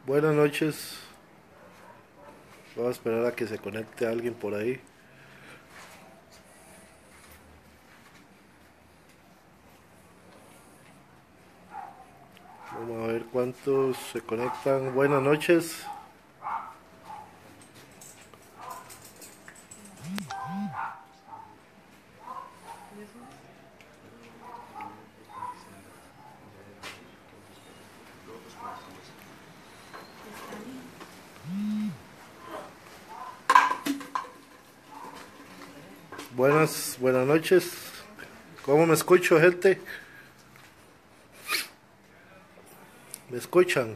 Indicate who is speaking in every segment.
Speaker 1: Buenas noches. Voy a esperar a que se conecte alguien por ahí. Vamos a ver cuántos se conectan. Buenas noches. Buenas noches. ¿Cómo me escucho, gente? ¿Me escuchan?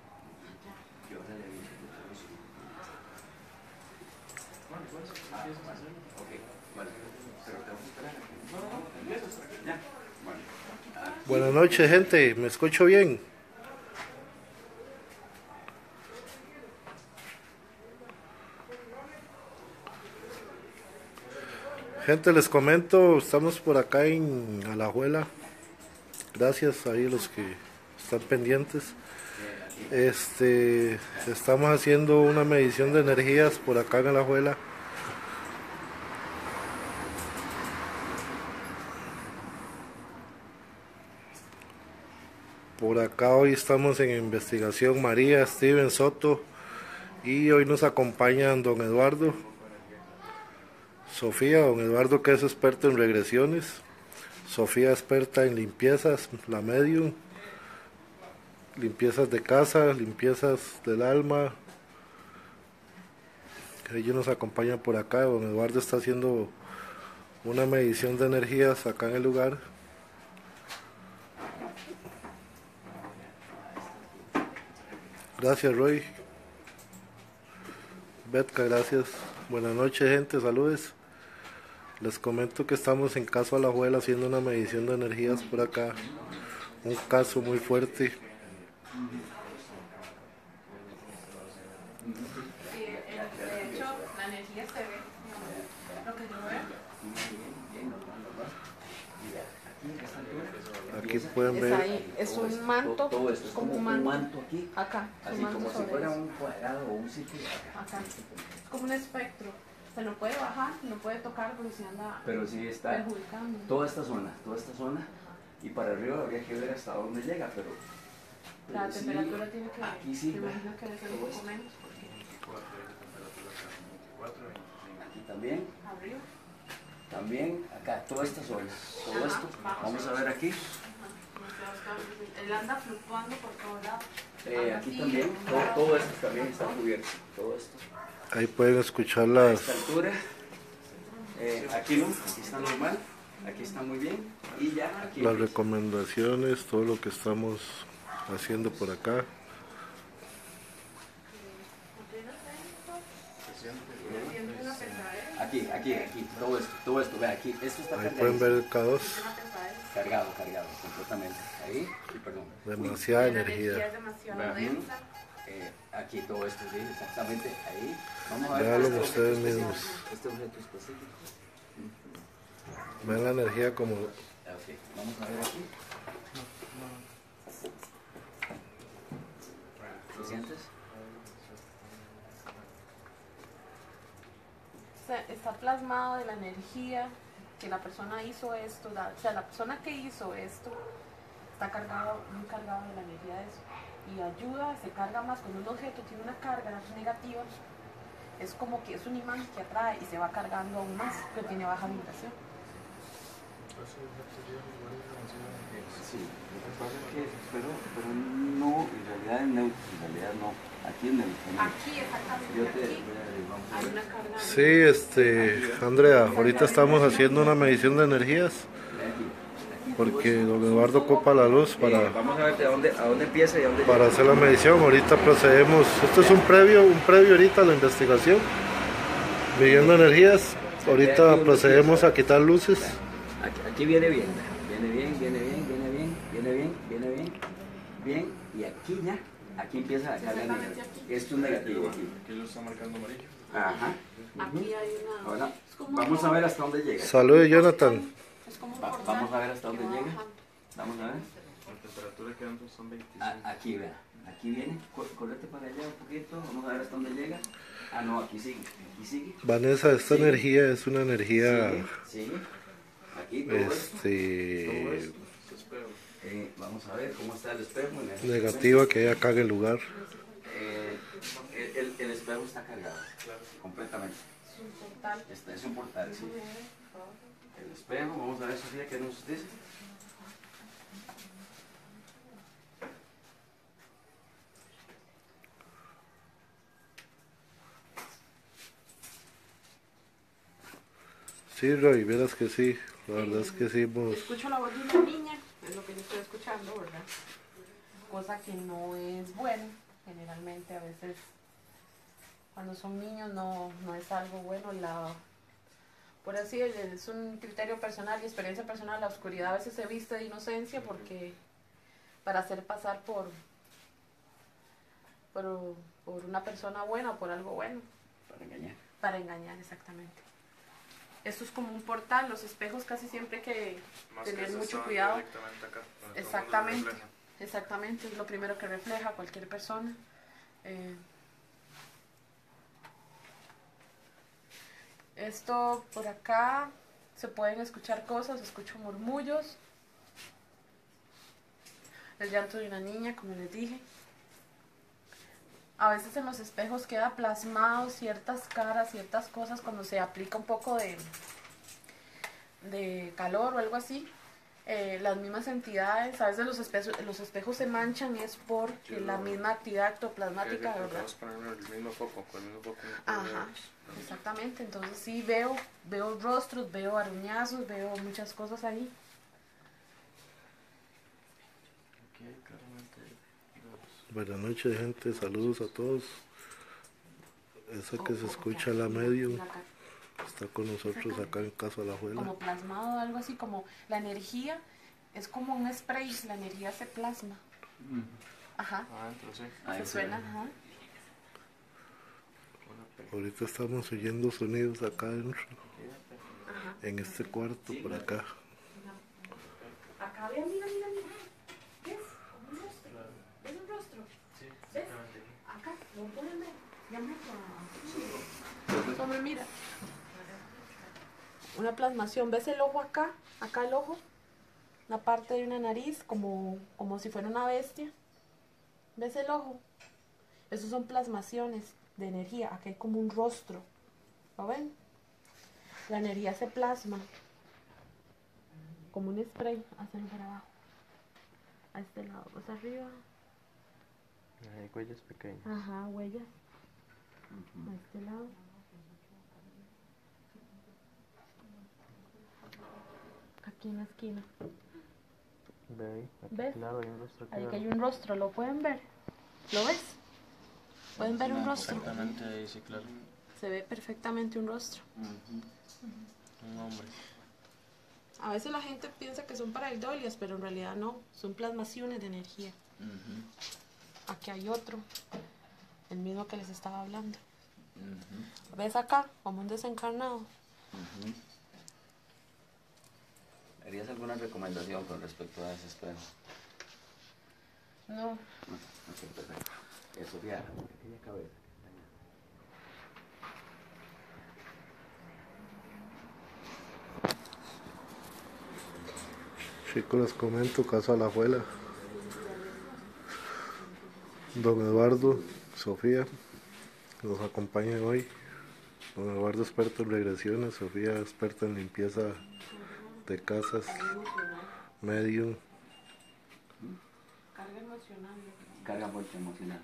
Speaker 1: Buenas noches, gente. ¿Me escucho bien? Gente, les comento, estamos por acá en Alajuela. Gracias ahí los que están pendientes. Estamos haciendo una medición de energías por acá en Alajuela. Por acá hoy estamos en investigación María, Steven, Soto, y hoy nos acompañan don Eduardo, Sofía, don Eduardo que es experto en regresiones, Sofía experta en limpiezas, la medium, limpiezas de casa, limpiezas del alma. Ellos nos acompañan por acá. Don Eduardo está haciendo una medición de energías acá en el lugar. Gracias, Roy. Betka, gracias. Buenas noches, gente, saludes. Les comento que estamos en Caso Alajuela haciendo una medición de energías por acá. Un caso muy fuerte.
Speaker 2: Sí, de hecho, la energía se ve. Lo que yo veo.
Speaker 1: Aquí pueden ver.
Speaker 2: Ahí. Es un manto.
Speaker 3: Todo esto es como un manto aquí.
Speaker 2: Acá.
Speaker 3: Así como si fuera un cuadrado o un círculo.
Speaker 2: Acá. Es como un espectro. Se lo puede bajar, lo puede tocar porque se anda
Speaker 3: Pero sí está
Speaker 2: perjudicando.
Speaker 3: toda esta zona. Y para arriba habría que ver hasta dónde llega, pero
Speaker 2: La
Speaker 3: sí,
Speaker 2: temperatura tiene que.
Speaker 3: aquí sí,
Speaker 2: Me imagino que debe ser un poco menos.
Speaker 3: aquí también,
Speaker 2: Arriba.
Speaker 3: también, acá, toda esta zona, todo esto. Vamos a ver aquí.
Speaker 2: Él anda fluctuando por todos lados.
Speaker 3: Aquí también, todo esto también está cubierto, todo esto.
Speaker 1: Ahí pueden escuchar
Speaker 3: A
Speaker 1: las,
Speaker 3: esta altura, aquí no, aquí está normal, aquí está muy bien, y ya aquí.
Speaker 1: las recomendaciones, todo lo que estamos haciendo por acá.
Speaker 3: Aquí, todo esto, vea aquí, esto está
Speaker 1: Ahí
Speaker 3: cargado.
Speaker 1: pueden ver el K2.
Speaker 3: Cargado, completamente. Ahí, y perdón.
Speaker 1: Demasiada
Speaker 2: La energía
Speaker 1: energía.
Speaker 2: es demasiado
Speaker 3: Ujú.
Speaker 2: densa.
Speaker 3: Aquí todo esto, sí, exactamente ahí. Vamos a ver
Speaker 1: Véanlo
Speaker 3: este
Speaker 1: ustedes
Speaker 3: objeto
Speaker 1: mismos.
Speaker 3: específico, este objeto específico.
Speaker 1: Ven la energía como
Speaker 3: Ok, vamos a ver aquí. ¿Lo sientes?
Speaker 2: Está plasmado de la energía que la persona hizo esto, o sea, la persona que hizo esto está muy cargado de la energía de eso y ayuda, se carga más cuando un objeto tiene una carga negativa, es como que es un imán que atrae y se va cargando aún más, pero tiene baja vibración.
Speaker 3: Sí, lo que pasa es que, pero no, en realidad es neutro, en realidad no. Aquí es neutro.
Speaker 2: Aquí, exactamente,
Speaker 3: Yo te,
Speaker 2: aquí
Speaker 3: vamos a
Speaker 2: hay
Speaker 3: ver.
Speaker 2: una carga.
Speaker 1: Sí, Andrea, ahorita estamos haciendo una medición de energías
Speaker 3: Ve aquí.
Speaker 1: porque don Eduardo ocupa la luz
Speaker 3: Vamos a ver a dónde empieza y a dónde
Speaker 1: para
Speaker 3: llega.
Speaker 1: hacer la medición. Ahorita procedemos, esto es un previo ahorita a la investigación, midiendo energías. Ahorita procedemos a quitar luces.
Speaker 3: Aquí viene bien, bien, y aquí ya, aquí empieza la carga negativa. Esto es negativo aquí.
Speaker 4: Que lo está marcando amarillo.
Speaker 3: Ajá.
Speaker 2: Aquí hay una.
Speaker 3: Ahora,
Speaker 2: es como
Speaker 3: vamos a ver hasta dónde llega.
Speaker 1: Saludos, Jonathan.
Speaker 2: Es como un
Speaker 3: Vamos
Speaker 2: portal
Speaker 3: a ver hasta dónde
Speaker 2: que va
Speaker 3: llega.
Speaker 2: bajando.
Speaker 3: Vamos a ver.
Speaker 4: La temperatura que dentro son 25.
Speaker 3: Aquí, vea. Aquí viene. Correte para allá un poquito. Vamos a ver hasta dónde llega. Ah, no, aquí sigue. Aquí sigue.
Speaker 1: Vanessa, esta
Speaker 3: Sigue.
Speaker 1: energía es una energía
Speaker 3: Sigue. Aquí todo esto. Todo esto. Vamos a ver cómo está el espejo.
Speaker 1: negativa que hay acá en el lugar.
Speaker 3: El espejo está cargado. Completamente.
Speaker 2: Es un portal.
Speaker 3: Es un portal, sí. El espejo, vamos a ver, Sofía, ¿qué nos dice?
Speaker 1: Sí, Roy, verás que sí. La verdad es que sí, vos.
Speaker 2: Escucho la voz de una niña, es lo que yo estoy escuchando, ¿verdad? Cosa que no es bueno, generalmente a veces cuando son niños no es algo bueno. Por así es un criterio personal y experiencia personal, la oscuridad a veces se viste de inocencia porque para hacer pasar por una persona buena o por algo bueno.
Speaker 3: Para engañar.
Speaker 2: Para engañar, exactamente. Esto es como un portal, los espejos casi siempre hay que
Speaker 4: Más
Speaker 2: tener
Speaker 4: que
Speaker 2: mucho cuidado.
Speaker 4: directamente acá, donde todo el mundo
Speaker 2: Exactamente,
Speaker 4: refleja.
Speaker 2: exactamente, es lo primero que refleja cualquier persona. Esto por acá se pueden escuchar cosas, escucho murmullos, el llanto de una niña, como les dije. A veces en los espejos queda plasmado ciertas caras, ciertas cosas cuando se aplica un poco de calor o algo así. Las mismas entidades, a veces los espejos se manchan y es porque la misma actividad ectoplasmática, ¿verdad?
Speaker 4: Vamos a poner el mismo foco, con el mismo foco.
Speaker 2: Ajá, exactamente. Entonces sí veo rostros, veo aruñazos, veo muchas cosas ahí.
Speaker 1: Buenas noches, gente. Saludos a todos. Esa que se escucha la medium está con nosotros acá en Caso a la Juela.
Speaker 2: Como plasmado, algo así como la energía es como un spray, la energía se plasma. Ajá.
Speaker 4: Adentro, sí.
Speaker 2: Se suena, ajá.
Speaker 1: Ahorita estamos oyendo sonidos acá adentro,
Speaker 2: Ajá.
Speaker 1: en este cuarto, por acá.
Speaker 2: Acá, mira. ¿Ves? Un rostro. ¿Ves un rostro?
Speaker 4: Sí,
Speaker 2: ¿Ves? Acá, lo pueden ver. Hombre, mira. Una plasmación. ¿Ves el ojo acá? Acá el ojo. Una parte de una nariz, como si fuera una bestia. ¿Ves el ojo? Esos son plasmaciones de energía. Aquí hay como un rostro. ¿Lo ven? La energía se plasma. Como un spray. Hacerlo para abajo. A este lado. Pues arriba.
Speaker 4: Hay huellas pequeñas.
Speaker 2: Ajá, huellas. A este lado. Aquí en la esquina.
Speaker 4: Ve ahí, aquí
Speaker 2: ¿Ves?
Speaker 4: claro, hay un rostro aquí.
Speaker 2: Ahí que hay un rostro, ¿lo pueden ver? ¿Lo ves? ¿Pueden ver un rostro?
Speaker 4: Exactamente ahí, sí, claro.
Speaker 2: Se ve perfectamente un rostro.
Speaker 4: Un hombre.
Speaker 2: A veces la gente piensa que son pareidolias, pero en realidad no. Son plasmaciones de energía. Aquí hay otro. El mismo que les estaba hablando. ¿Ves acá? Como un desencarnado.
Speaker 3: ¿Harías alguna recomendación con respecto a ese espejo?
Speaker 2: No.
Speaker 3: Ok, perfecto. Sofía, pequeña cabeza.
Speaker 1: Chicos, les comento, Caso a la Juela. Don Eduardo, Sofía, nos acompañan hoy. Don Eduardo, experto en regresiones, Sofía, experta en limpieza de casas, medium.
Speaker 2: Carga emocional.
Speaker 3: Carga fuerte emocional.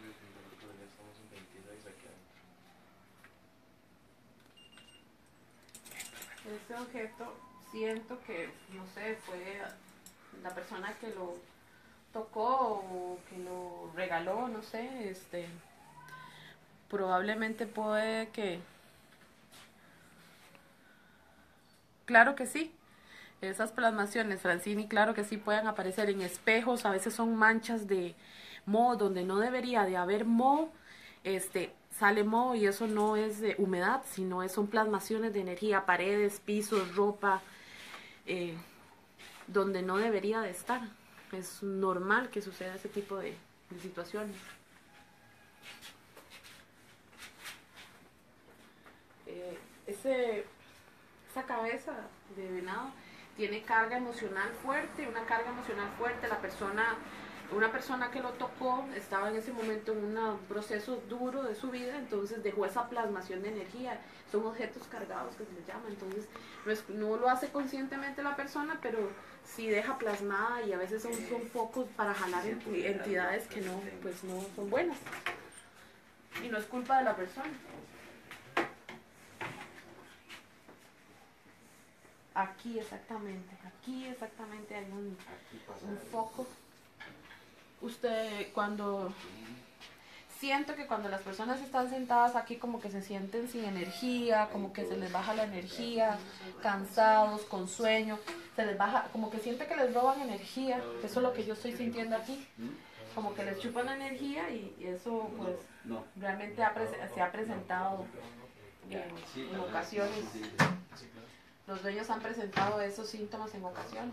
Speaker 2: Este objeto siento que, no sé, fue la persona que lo tocó o que lo regaló, no sé, probablemente puede que... Claro que sí, esas plasmaciones, Francini, claro que sí pueden aparecer en espejos, a veces son manchas de moho donde no debería de haber moho, sale moho y eso no es de humedad, sino son plasmaciones de energía, paredes, pisos, ropa, donde no debería de estar. Es normal que suceda ese tipo de situaciones. Esa cabeza de venado tiene carga emocional fuerte, una carga emocional fuerte. Una persona que lo tocó estaba en ese momento en un proceso duro de su vida, entonces dejó esa plasmación de energía. Son objetos cargados que se les llama, entonces no lo hace conscientemente la persona, pero sí deja plasmada, y a veces son focos para jalar entidades que no son buenas. Y no es culpa de la persona. Aquí exactamente hay un foco. Siento que cuando las personas están sentadas aquí, como que se sienten sin energía, como que se les baja la energía, cansados, con sueño, se les baja, como que siente que les roban energía. Eso es lo que yo estoy sintiendo aquí, como que les chupan la energía, y eso pues realmente se ha presentado en ocasiones. Los dueños han presentado esos síntomas en ocasiones,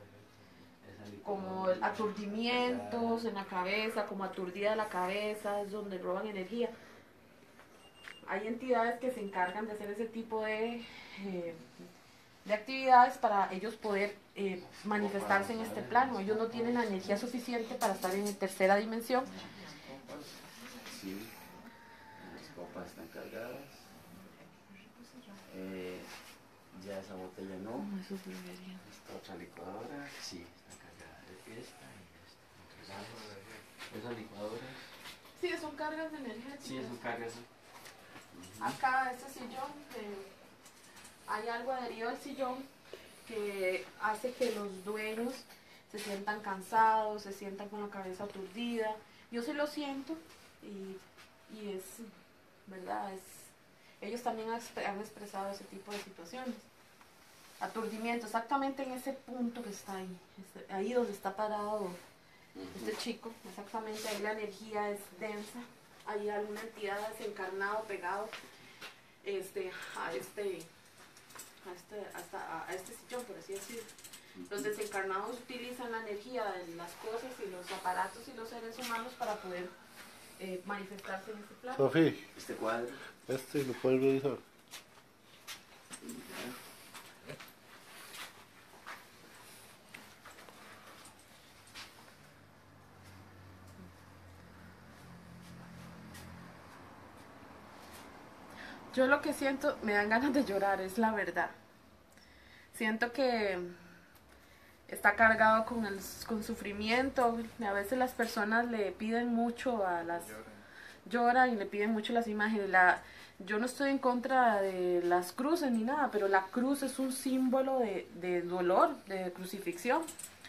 Speaker 2: como aturdimientos en la cabeza, como aturdida la cabeza, es donde roban energía. Hay entidades que se encargan de hacer ese tipo de actividades para ellos poder manifestarse en este plano. Ellos no tienen la energía suficiente para estar en tercera dimensión.
Speaker 3: Sí, las copas están cargadas. Ya esa botella no.
Speaker 2: Eso es brujería.
Speaker 3: Esta otra licuadora, sí, está cargada. Esta y esta. Esas licuadoras.
Speaker 2: Sí, son cargas de energía.
Speaker 3: Sí, son cargas.
Speaker 2: Acá, este sillón, hay algo adherido al sillón que hace que los dueños se sientan cansados, se sientan con la cabeza aturdida. Yo sí lo siento, y es verdad, ellos también han expresado ese tipo de situaciones. Aturdimiento, exactamente en ese punto que está ahí donde está parado este chico, exactamente ahí la energía es densa. Hay alguna entidad desencarnado pegado a este sillón, por así decirlo. Los desencarnados utilizan la energía de las cosas y los aparatos y los seres humanos para poder manifestarse en este plano.
Speaker 1: Sofía,
Speaker 3: Este cuadro.
Speaker 1: lo puedes revisar.
Speaker 2: Yo lo que siento, me dan ganas de llorar, es la verdad. Siento que está cargado con sufrimiento. A veces las personas le piden mucho lloran y le piden mucho las imágenes. Yo no estoy en contra de las cruces ni nada, pero la cruz es un símbolo de dolor, de crucifixión.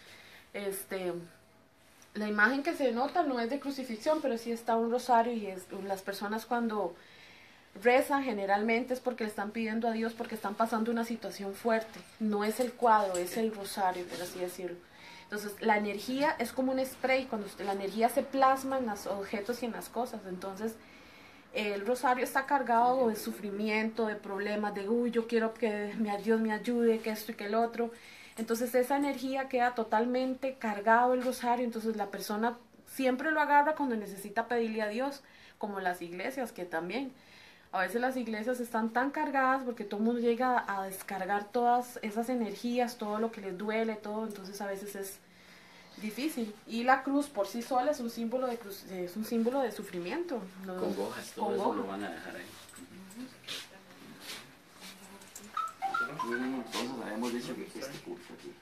Speaker 2: La imagen que se nota no es de crucifixión, pero sí está un rosario, y las personas cuando rezan generalmente es porque le están pidiendo a Dios, porque están pasando una situación fuerte. No es el cuadro, es el rosario, por así decirlo. Entonces la energía es como un spray, cuando la energía se plasma en los objetos y en las cosas. Entonces el rosario está cargado de sufrimiento, de problemas, de yo quiero que Dios me ayude, que esto y que el otro. Entonces esa energía queda totalmente cargado el rosario. Entonces la persona siempre lo agarra cuando necesita pedirle a Dios, como las iglesias, que también a veces las iglesias están tan cargadas porque todo el mundo llega a descargar todas esas energías, todo lo que les duele, todo. Entonces a veces es difícil. Y la cruz por sí sola es un símbolo de sufrimiento.
Speaker 3: Con hojas, todo eso lo van a dejar ahí. Entonces habíamos dicho que este curso aquí.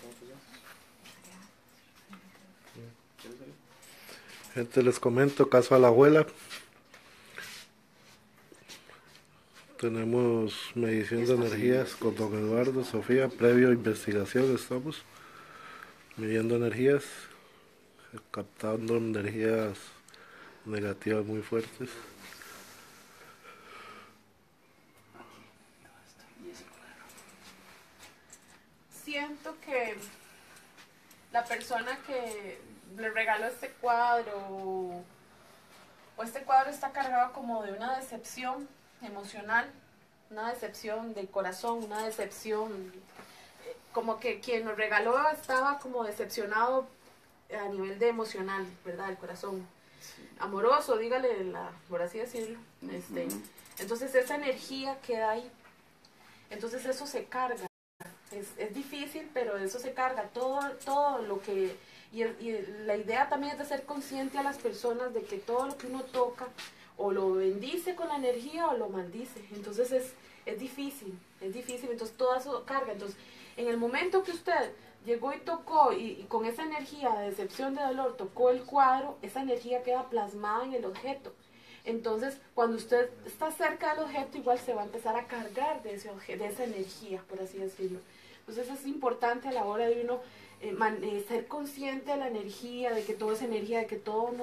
Speaker 1: Gente, les comento, caso a la abuela. Tenemos medición de energías con don Eduardo, Sofía, previo investigación estamos midiendo energías, captando energías negativas muy fuertes.
Speaker 2: Siento que la persona que le regaló este cuadro, o este cuadro está cargado como de una decepción emocional, una decepción del corazón, una decepción, como que quien lo regaló estaba como decepcionado a nivel de emocional, ¿verdad? El corazón.
Speaker 3: Sí.
Speaker 2: Amoroso, dígale, por así decirlo.
Speaker 3: Ujú.
Speaker 2: Entonces esa energía queda ahí. Entonces eso se carga. Es difícil, pero eso se carga. Todo lo que... la idea también es de ser consciente a las personas de que todo lo que uno toca o lo bendice con la energía o lo maldice. Entonces es difícil, entonces todo eso carga. Entonces, en el momento que usted llegó y tocó y con esa energía de decepción, de dolor, tocó el cuadro, esa energía queda plasmada en el objeto. Entonces, cuando usted está cerca del objeto, igual se va a empezar a cargar de de esa energía, por así decirlo. Entonces, es importante a la hora de uno ser consciente de la energía, de que todo es energía, de que todo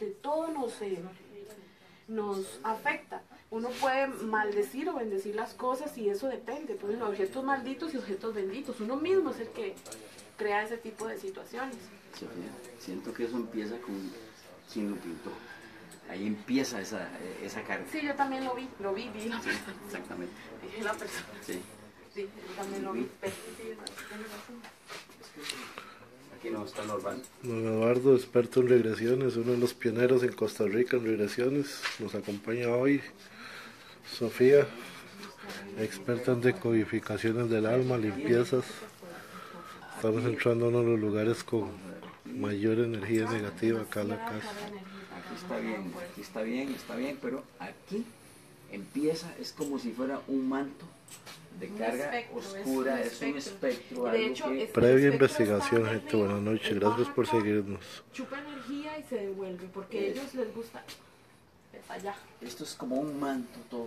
Speaker 2: nos afecta. Uno puede maldecir o bendecir las cosas y eso depende. Pues los objetos malditos y objetos benditos. Uno mismo es el que crea ese tipo de situaciones.
Speaker 3: Sofía, siento que eso empieza con quien lo pintó. Ahí empieza esa carga.
Speaker 2: Sí, yo también vi la
Speaker 3: Sí,
Speaker 2: persona.
Speaker 3: exactamente.
Speaker 2: Vi la persona.
Speaker 3: Sí.
Speaker 2: Sí, yo también lo vi. Pero sí, tienes razón.
Speaker 3: Aquí no está normal.
Speaker 1: Don Eduardo, experto en regresiones, uno de los pioneros en Costa Rica en regresiones, nos acompaña hoy. Sofía, experta en decodificaciones del alma, limpiezas. Estamos entrando a uno de los lugares con
Speaker 3: Vamos a ver aquí.
Speaker 1: mayor energía negativa acá en la casa.
Speaker 3: Aquí está bien, pero aquí empieza, es como si fuera un manto de
Speaker 2: Un
Speaker 3: carga
Speaker 2: espectro,
Speaker 3: oscura,
Speaker 2: es un
Speaker 3: es un espectro,
Speaker 2: De
Speaker 3: algo
Speaker 2: hecho,
Speaker 3: que...
Speaker 2: es-
Speaker 1: Previa
Speaker 2: el espectro
Speaker 1: investigación,
Speaker 2: está
Speaker 1: gente,
Speaker 2: arriba,
Speaker 1: buenas noches,
Speaker 2: él
Speaker 1: gracias
Speaker 2: baja
Speaker 1: por
Speaker 2: acá,
Speaker 1: seguirnos.
Speaker 2: chupa energía y se devuelve, porque a ellos les gusta allá.
Speaker 3: Esto es como un manto todo.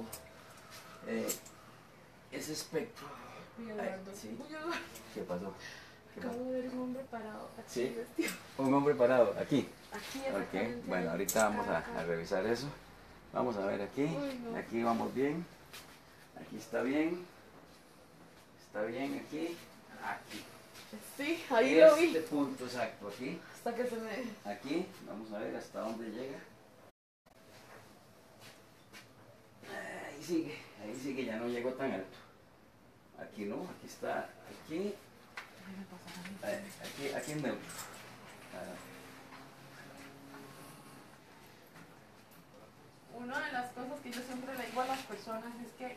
Speaker 3: Ese espectro.
Speaker 2: Uy,
Speaker 3: Ay,
Speaker 2: Eduardo.
Speaker 3: sí.
Speaker 2: Uy, Eduardo.
Speaker 3: ¿Qué pasó?
Speaker 2: Acabo de ver un hombre parado aquí
Speaker 3: Sí.
Speaker 2: vestido.
Speaker 3: Un hombre parado, aquí.
Speaker 2: Aquí
Speaker 3: Ok,
Speaker 2: exactamente.
Speaker 3: bueno, ahorita vamos a revisar eso. Vamos a ver aquí.
Speaker 2: Uy, no.
Speaker 3: Aquí vamos bien. Aquí está bien. Está bien aquí. Aquí.
Speaker 2: Sí, ahí lo
Speaker 3: Este
Speaker 2: vi.
Speaker 3: punto exacto, aquí.
Speaker 2: Hasta que se me...
Speaker 3: Aquí. Vamos a ver hasta dónde llega. Ahí sigue, ya no llegó tan alto. Aquí no, aquí está, aquí, aquí en neutro. Ah,
Speaker 2: Una de las cosas que yo siempre le digo a las personas es que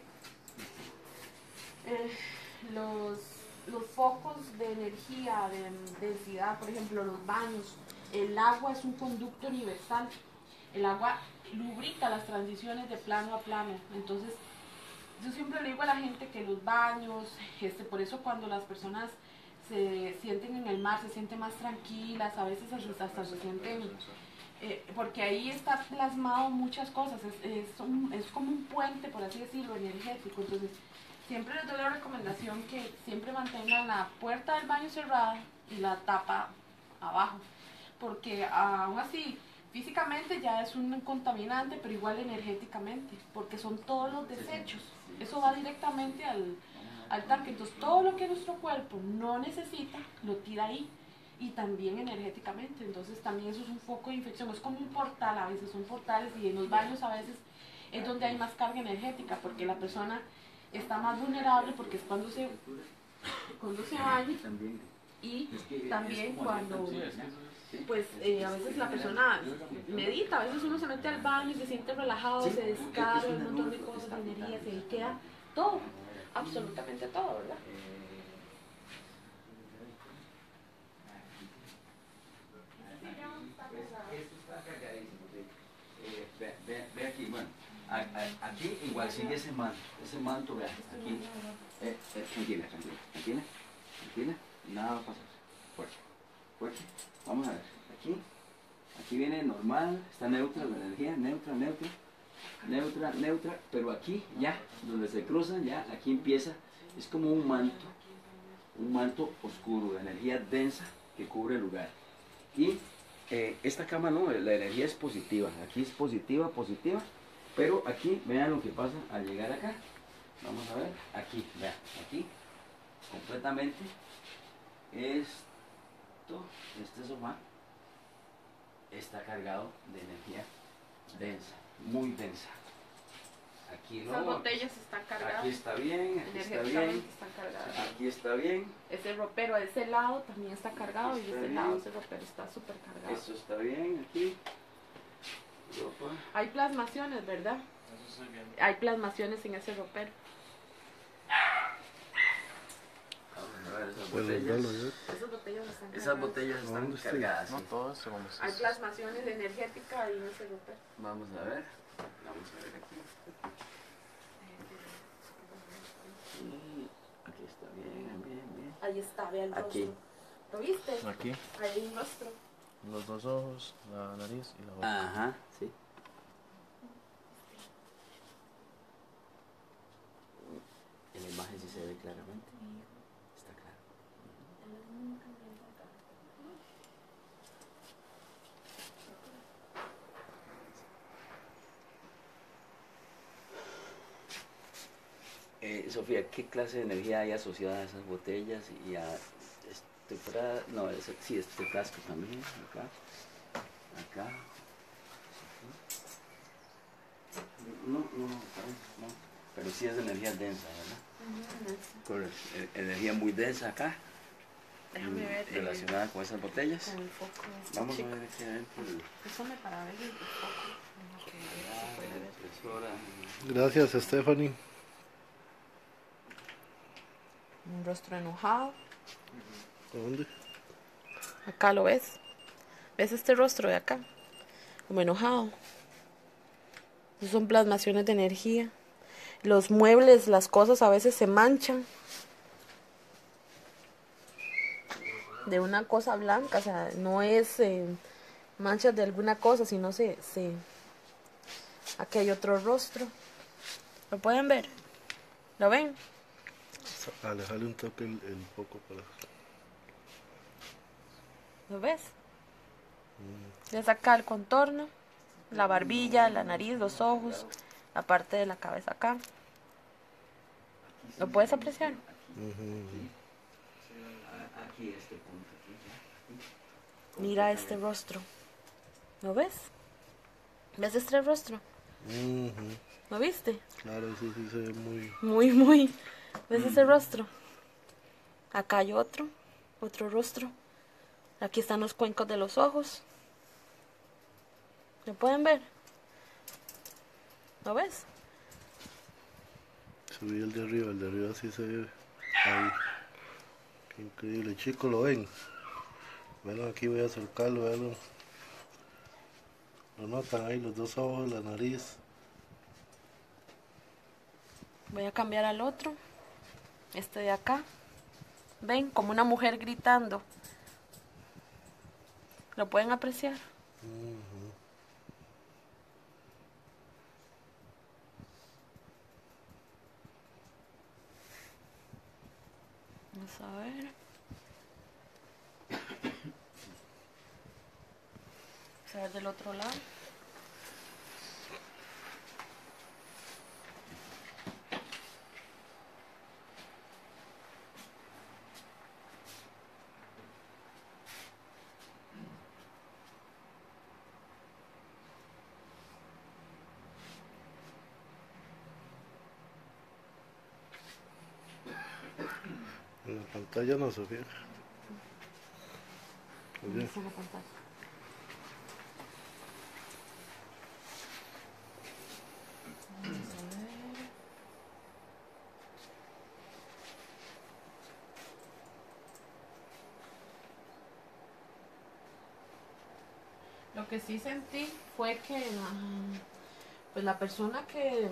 Speaker 2: los focos de energía, de densidad, por ejemplo, los baños, el agua es un conducto universal. El agua lubrica las transiciones de plano a plano. Entonces, yo siempre le digo a la gente que los baños, por eso cuando las personas se sienten en el mar, se sienten más tranquilas, a veces hasta se sienten, porque ahí está plasmado muchas cosas, es como un puente, por así decirlo, energético. Entonces, siempre les doy la recomendación que siempre mantengan la puerta del baño cerrada y la tapa abajo, porque aún así físicamente ya es un contaminante, pero igual energéticamente, porque son todos los desechos. Eso va directamente al tanque. Entonces, todo lo que nuestro cuerpo no necesita, lo tira ahí. Y también energéticamente. Entonces, también eso es un foco de infección. Es como un portal, a veces son portales, y en los baños a veces es donde hay más carga energética, porque la persona está más vulnerable, porque es cuando se baña. Y también cuando pues a veces la persona medita, a veces uno se mete al baño y se siente relajado, se descarga un montón de cosas, de energías, y ahí queda todo, absolutamente todo, ¿verdad?
Speaker 3: Esto está cargadísimo, sí. Ve aquí, bueno, aquí igual sigue ese manto, vea, aquí. Tranquila, nada va a pasar. Fuerte. Vamos a ver, aquí viene normal, está neutra la energía, neutra, pero aquí ya, donde se cruzan, ya, aquí empieza, es como un manto oscuro, de energía densa que cubre el lugar. Y esta cama no, la energía es positiva, aquí es positiva, pero aquí, vean lo que pasa al llegar acá. Vamos a ver, aquí, vean, aquí, completamente, este sofá está cargado de energía densa, muy densa. Aquí
Speaker 2: Esas
Speaker 3: no.
Speaker 2: botellas están cargadas.
Speaker 3: Aquí está bien, aquí está bien.
Speaker 2: Energéticamente están cargadas.
Speaker 3: Aquí está bien.
Speaker 2: Ese ropero a ese lado también está cargado y
Speaker 3: Está
Speaker 2: ese
Speaker 3: bien.
Speaker 2: lado, ese ropero está súper cargado.
Speaker 3: Eso está bien aquí. Ropa.
Speaker 2: Hay plasmaciones, ¿verdad?
Speaker 4: Eso estoy viendo.
Speaker 2: Hay plasmaciones en ese ropero.
Speaker 3: Vamos a ver esas
Speaker 1: Pues
Speaker 3: botellas.
Speaker 1: dalo ya.
Speaker 2: Esas botellas están cargadas.
Speaker 3: Esas botellas están
Speaker 1: ¿Dónde está?
Speaker 3: cargadas.
Speaker 4: No
Speaker 3: sí.
Speaker 4: todo esto como
Speaker 2: Hay
Speaker 4: es.
Speaker 2: plasmaciones energéticas ahí en ese ropero.
Speaker 3: Vamos a ver. Vamos a ver aquí. Sí, aquí está bien, bien, bien.
Speaker 2: Ahí está, vea el
Speaker 3: Aquí.
Speaker 2: rostro. ¿Lo viste?
Speaker 4: Aquí,
Speaker 2: Ahí hay un rostro.
Speaker 4: los dos ojos, la nariz y la boca.
Speaker 3: Ajá, sí. En la imagen sí se ve claramente. Está claro. Sofía, ¿qué clase de energía hay asociada a esas botellas y a no, sí, este frasco también, acá. No, pero sí es de energía densa, ¿verdad? Correcto. Energía muy densa acá,
Speaker 2: Déjame ver.
Speaker 3: relacionada con esas botellas.
Speaker 2: Con el foco. este
Speaker 3: Vamos a
Speaker 2: chico.
Speaker 3: ver aquí adentro.
Speaker 2: Pásame para ver el foco. Como que se puede ver.
Speaker 3: Impresora.
Speaker 1: Gracias, Stephanie.
Speaker 2: Un rostro enojado.
Speaker 1: ¿Dónde?
Speaker 2: Acá lo ves. ¿Ves este rostro de acá? Como enojado. Esas son plasmaciones de energía. Los muebles, las cosas a veces se manchan. De una cosa blanca, o sea, no es manchas de alguna cosa, sino aquí hay otro rostro. ¿Lo pueden ver? ¿Lo ven?
Speaker 1: Alejarle un toque el foco para...
Speaker 2: ¿Lo ves? Es acá el contorno, la barbilla, la nariz, los ojos, la parte de la cabeza acá. ¿Lo puedes apreciar?
Speaker 3: Aquí, este punto, aquí.
Speaker 2: Mira este rostro. ¿Lo ves? ¿Ves este rostro? ¿Lo viste?
Speaker 1: Claro, eso sí se ve muy...
Speaker 2: Muy. ¿Ves ese rostro? Acá hay otro rostro. Aquí están los cuencos de los ojos. ¿Lo pueden ver? ¿Lo ves?
Speaker 1: Subí el de arriba sí se ve ahí. Qué increíble, chicos, ¿lo ven? Bueno, aquí voy a acercarlo, veanlo. Lo notan ahí, los dos ojos, la nariz.
Speaker 2: Voy a cambiar al otro. Este de acá. ¿Ven? Como una mujer gritando. ¿Lo pueden apreciar? Vamos a ver. Vamos a ver del otro lado.
Speaker 1: En la pantalla no, Sofía.
Speaker 2: ¿Dónde está la pantalla? Vamos a ver. Lo que sí sentí fue que pues la persona que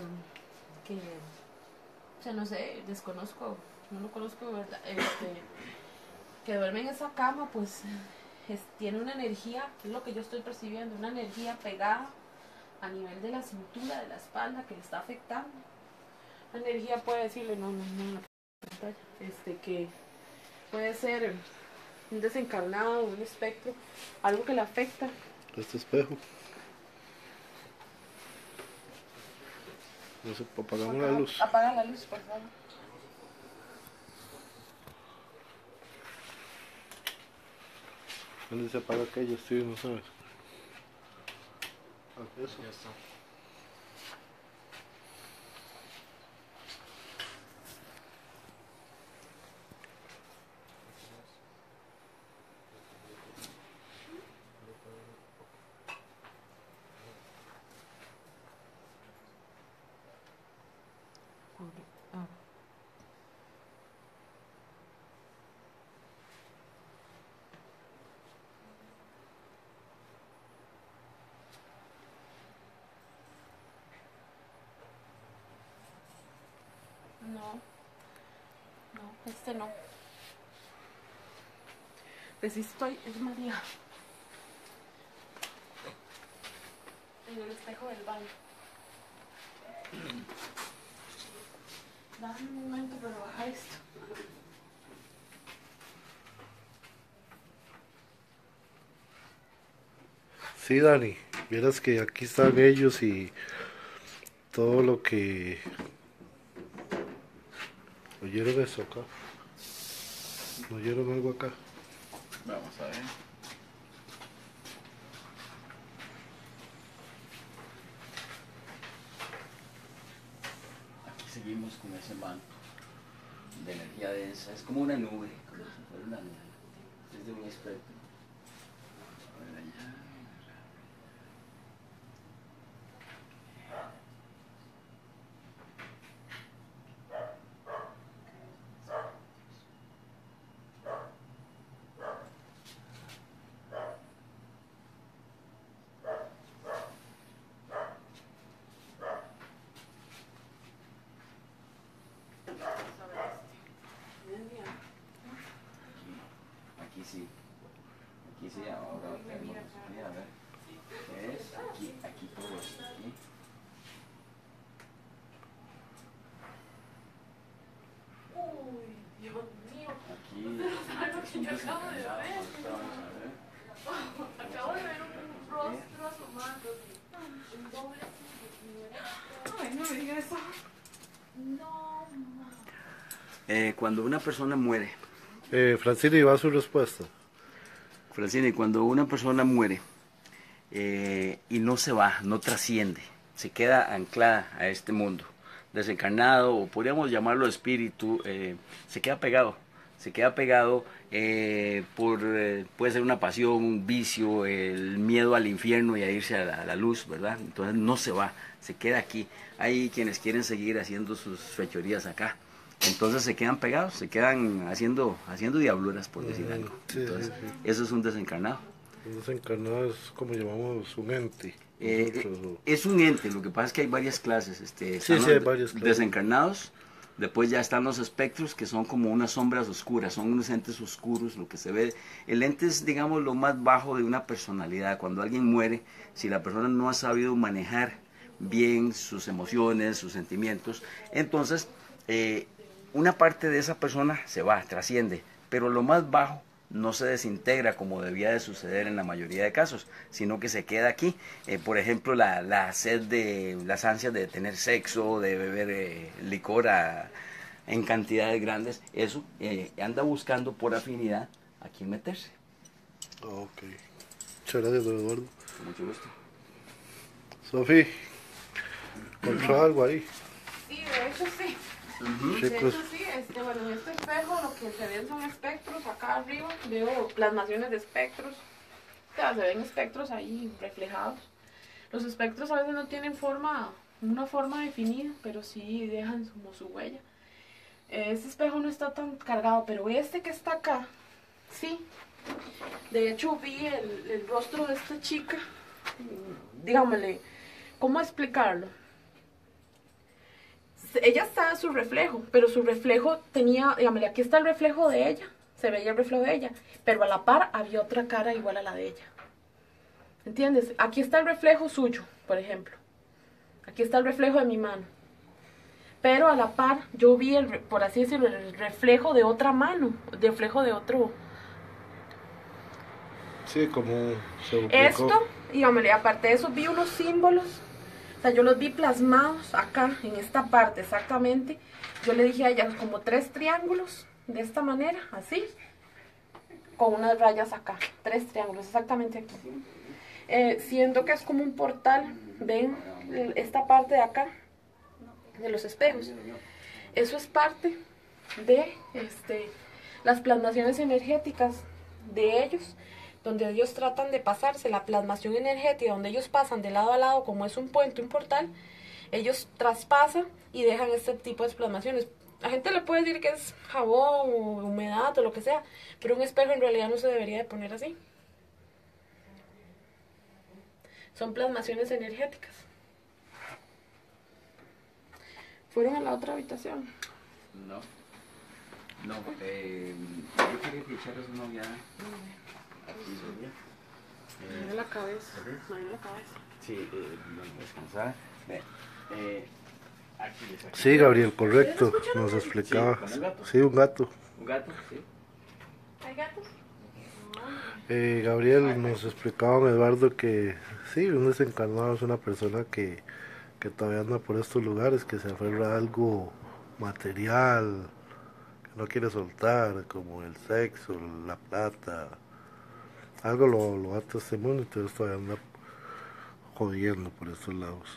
Speaker 2: o sea, no sé, desconozco, no lo conozco, ¿verdad? Que duerme en esa cama, pues tiene una energía, es lo que yo estoy percibiendo, una energía pegada a nivel de la cintura, de la espalda, que le está afectando. La energía puede decirle, no, en la pantalla, que puede ser un desencarnado, un espectro, algo que le afecta.
Speaker 1: Este espejo. No sé, apagamos la luz.
Speaker 2: Apaga la luz, por favor.
Speaker 1: ¿Dónde se apaga aquello, Steve? No sabes. Eso.
Speaker 4: Ya está.
Speaker 2: Este no. Pues sí estoy, es María. En el espejo del baño. Dame un momento para bajar esto.
Speaker 1: Sí, Dani, vieras que aquí están ellos y todo lo que... ¿Oyeron eso acá? ¿Oyeron algo acá?
Speaker 3: Vamos a ver. Aquí seguimos con ese manto de energía densa. Es como una nube, como si fuera una nube. Es de un espectro. A ver allá. Aquí sí, ahora tenemos aquí, a ver. ¿Qué es? Aquí todo esto, aquí.
Speaker 2: Uy, Dios mío.
Speaker 3: Aquí es un desencadenado. Vamos a ver.
Speaker 2: Acabo de ver un rostro asomando. Un doble. Ay, no me digas eso. No, mamá.
Speaker 3: Cuando una persona muere,
Speaker 1: Francini, va su respuesta.
Speaker 3: Francine, cuando una persona muere y no se va, no trasciende, se queda anclada a este mundo, desencarnado, o podríamos llamarlo espíritu, se queda pegado puede ser una pasión, un vicio, el miedo al infierno y a irse a la luz, ¿verdad? Entonces no se va, se queda aquí. Hay quienes quieren seguir haciendo sus fechorías acá. Entonces se quedan pegados, se quedan haciendo diabluras, por decir algo.
Speaker 1: Sí,
Speaker 3: Entonces,
Speaker 1: sí.
Speaker 3: eso es un desencarnado.
Speaker 1: Un desencarnado es como llamamos un ente.
Speaker 3: Es un ente, lo que pasa es que hay varias clases. Están
Speaker 1: Sí,
Speaker 3: los
Speaker 1: hay varias clases.
Speaker 3: desencarnados, después ya están los espectros, que son como unas sombras oscuras, son unos entes oscuros, lo que se ve. El ente es, digamos, lo más bajo de una personalidad. Cuando alguien muere, si la persona no ha sabido manejar bien sus emociones, sus sentimientos, entonces una parte de esa persona se va, trasciende, pero lo más bajo no se desintegra como debía de suceder en la mayoría de casos, sino que se queda aquí. Por ejemplo, la sed las ansias de tener sexo, de beber licor en cantidades grandes, eso anda buscando por afinidad a quién meterse.
Speaker 1: Ok. Muchas gracias, don Eduardo.
Speaker 3: Con mucho gusto.
Speaker 1: Sofi, ¿encontró algo ahí?
Speaker 2: Sí, de hecho sí. De
Speaker 1: Chicos,
Speaker 2: hecho sí, bueno, en este espejo lo que se ven son espectros. Acá arriba veo plasmaciones de espectros. O sea, se ven espectros ahí reflejados. Los espectros a veces no tienen una forma definida, pero sí dejan como su huella. Este espejo no está tan cargado, pero este que está acá, sí. De hecho vi el rostro de esta chica. Dígamele, ¿cómo explicarlo? Ella está en su reflejo, pero su reflejo tenía, dígame, aquí está el reflejo de ella, se veía el reflejo de ella, pero a la par había otra cara igual a la de ella. ¿Entiendes? Aquí está el reflejo suyo, por ejemplo. Aquí está el reflejo de mi mano. Pero a la par yo vi, por así decirlo, el reflejo de otra mano, el reflejo de otro.
Speaker 1: sí, como se duplicó.
Speaker 2: Esto, dígame, aparte de eso vi unos símbolos. O sea, yo los vi plasmados acá, en esta parte exactamente. Yo le dije a ella como 3 triángulos, de esta manera, así. Con unas rayas acá, 3 triángulos, exactamente aquí. Siento que es como un portal, ven esta parte de acá, de los espejos. Eso es parte de las plasmaciones energéticas de ellos, donde ellos tratan de pasarse la plasmación energética, donde ellos pasan de lado a lado, como es un puente, un portal, ellos traspasan y dejan este tipo de plasmaciones. La gente le puede decir que es jabón o humedad o lo que sea, pero un espejo en realidad no se debería de poner así. Son plasmaciones energéticas. ¿Fueron a la otra habitación?
Speaker 3: No. No, yo quería que echaras una ojeada. Aquí sería.
Speaker 2: Mira la cabeza. Mira la cabeza.
Speaker 3: Sí, descansar. Aquí les saqué.
Speaker 1: Sí, Gabriel, correcto. Nos explicaba.
Speaker 3: Sí, ¿como un gato?
Speaker 1: Sí, un gato.
Speaker 3: Un gato, sí.
Speaker 2: ¿Hay gatos?
Speaker 1: Gabriel nos explicaba, Eduardo, que sí, un desencarnado es una persona que todavía anda por estos lugares, que se aferra a algo material, que no quiere soltar, como el sexo, la plata. Algo lo ata a este mundo, entonces todavía anda jodiendo por estos lados.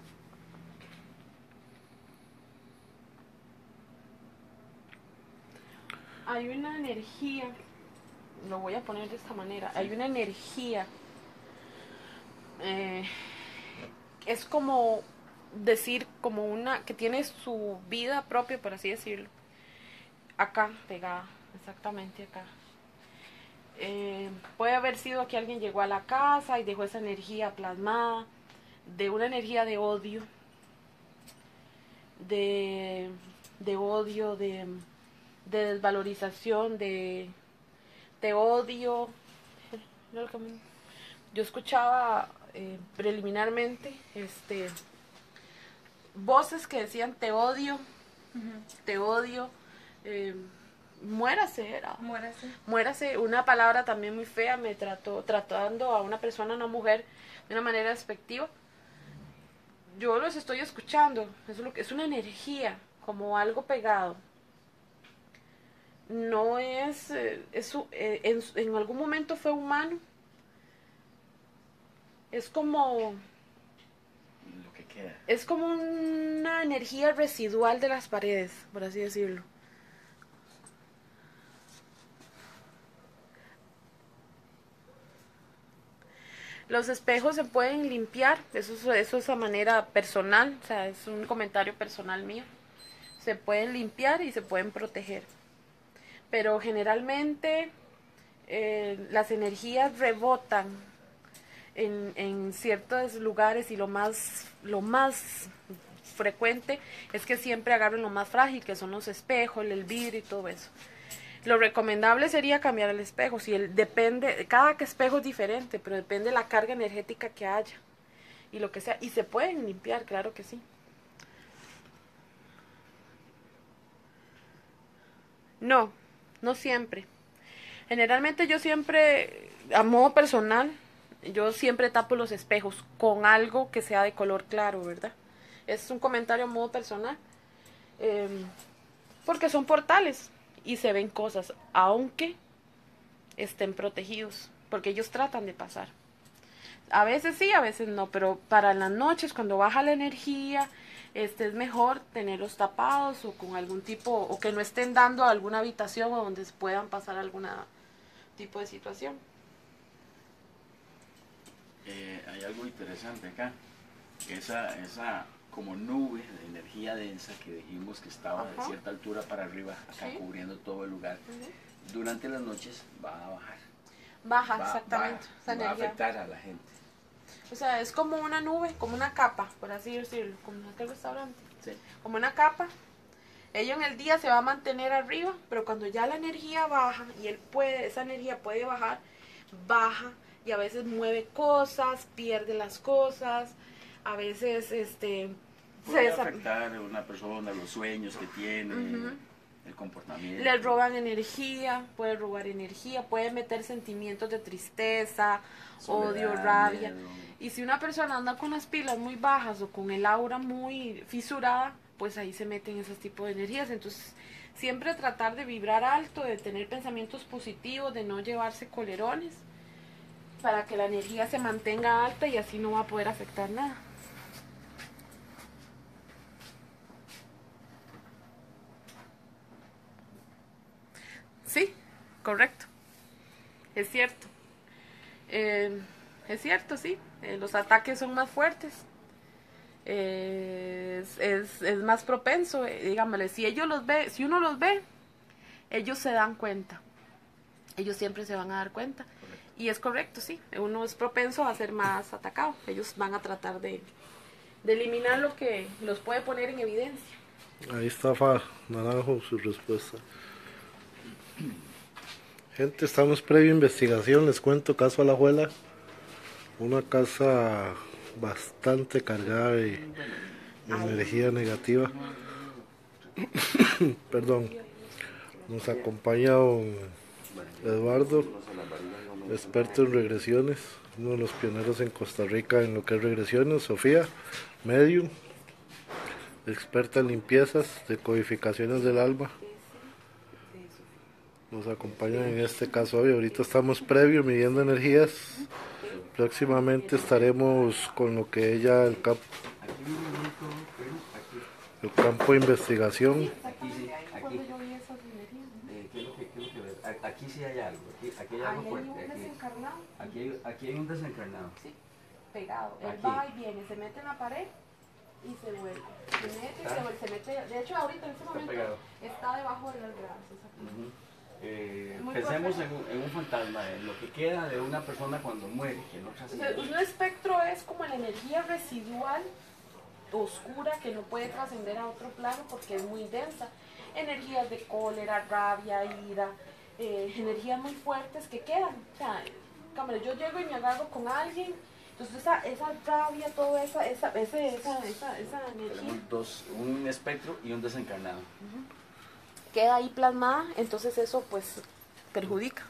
Speaker 2: Hay una energía, lo voy a poner de esta manera, hay una energía, es como decir, como una, que tiene su vida propia, por así decirlo, acá, pegada, exactamente acá. Puede haber sido que alguien llegó a la casa y dejó esa energía plasmada, de una energía de odio, de odio, de desvalorización, de odio. Yo escuchaba preliminarmente voces que decían te odio, te odio, muérase, era. Muérase, una palabra también muy fea, me tratando a una persona, a una mujer, de una manera despectiva. Yo los estoy escuchando, eso es lo que es una energía, como algo pegado. No es, en algún momento fue humano. Es como,
Speaker 3: Lo que queda.
Speaker 2: es como una energía residual de las paredes, por así decirlo. Los espejos se pueden limpiar, eso es a manera personal, o sea, es un comentario personal mío. Se pueden limpiar y se pueden proteger. Pero generalmente las energías rebotan en ciertos lugares y lo más frecuente es que siempre agarren lo más frágil, que son los espejos, el vidrio y todo eso. Lo recomendable sería cambiar el espejo. Si depende, cada espejo es diferente, pero depende de la carga energética que haya y lo que sea. Y se pueden limpiar, claro que sí. No, no siempre. Generalmente yo siempre, a modo personal, yo siempre tapo los espejos con algo que sea de color claro, ¿verdad? Es un comentario a modo personal. Porque son portales y se ven cosas, aunque estén protegidos, porque ellos tratan de pasar. A veces sí, a veces no, pero para las noches, cuando baja la energía, es mejor tenerlos tapados o con algún tipo, o que no estén dando a alguna habitación o donde puedan pasar algún tipo de situación.
Speaker 3: Hay algo interesante acá. Esa como nube de energía densa que dijimos que estaba de cierta altura para arriba, acá
Speaker 2: Sí,
Speaker 3: cubriendo todo el lugar, durante las noches va a bajar.
Speaker 2: Baja, exactamente, esa
Speaker 3: va a
Speaker 2: energía.
Speaker 3: afectar a la gente.
Speaker 2: O sea, es como una nube, como una capa, por así decirlo, como en aquel restaurante.
Speaker 3: Sí.
Speaker 2: Como una capa. Ella en el día se va a mantener arriba, pero cuando ya la energía baja y esa energía puede bajar, baja y a veces mueve cosas, pierde las cosas, a veces
Speaker 3: Puede afectar a una persona, los sueños que tiene, el comportamiento.
Speaker 2: le roban energía, puede meter sentimientos de tristeza,
Speaker 3: Soledad,
Speaker 2: odio, rabia.
Speaker 3: miedo.
Speaker 2: Y si una persona anda con las pilas muy bajas o con el aura muy fisurada, pues ahí se meten esos tipos de energías. Entonces, siempre tratar de vibrar alto, de tener pensamientos positivos, de no llevarse colerones, para que la energía se mantenga alta y así no va a poder afectar nada. Sí, correcto. Es cierto. Es cierto, sí. Los ataques son más fuertes. Es más propenso, digámosle, si uno los ve, ellos se dan cuenta. Ellos siempre se van a dar cuenta.
Speaker 3: Correcto.
Speaker 2: Y es correcto, sí. Uno es propenso a ser más atacado. Ellos van a tratar de eliminar lo que los puede poner en evidencia.
Speaker 1: Ahí está Naranjo, su respuesta. Gente, estamos previo a investigación, les cuento, caso Alajuela, una casa bastante cargada de energía negativa. Perdón, nos acompaña don Eduardo, experto en regresiones, uno de los pioneros en Costa Rica en lo que es regresiones. Sofía, medium, experta en limpiezas, decodificaciones del alma. Nos acompañan en este caso hoy. Ahorita estamos previo midiendo energías. Próximamente estaremos con lo que ella el campo de investigación.
Speaker 3: Aquí sí, aquí. Aquí sí hay algo, aquí hay algo fuerte. Aquí hay un desencarnado.
Speaker 2: Sí, pegado. Él
Speaker 3: Aquí.
Speaker 2: va y viene, se mete en la pared y se vuelve. Se mete y se vuelve. Se mete, de hecho, ahorita en este momento
Speaker 3: pegado.
Speaker 2: está debajo de las gradas. Aquí. Muy
Speaker 3: Pensemos
Speaker 2: fuerte.
Speaker 3: en un fantasma, en lo que queda de una persona cuando muere, que no
Speaker 2: O sea,
Speaker 3: trasciende.
Speaker 2: un espectro es como la energía residual oscura que no puede trascender a otro plano porque es muy densa. Energías de cólera, rabia, ira, energías muy fuertes que quedan. O sea, cámara, yo llego y me agarro con alguien, entonces esa rabia, toda esa energía
Speaker 3: Tenemos un espectro y un desencarnado.
Speaker 2: queda ahí plasmada, entonces eso pues perjudica.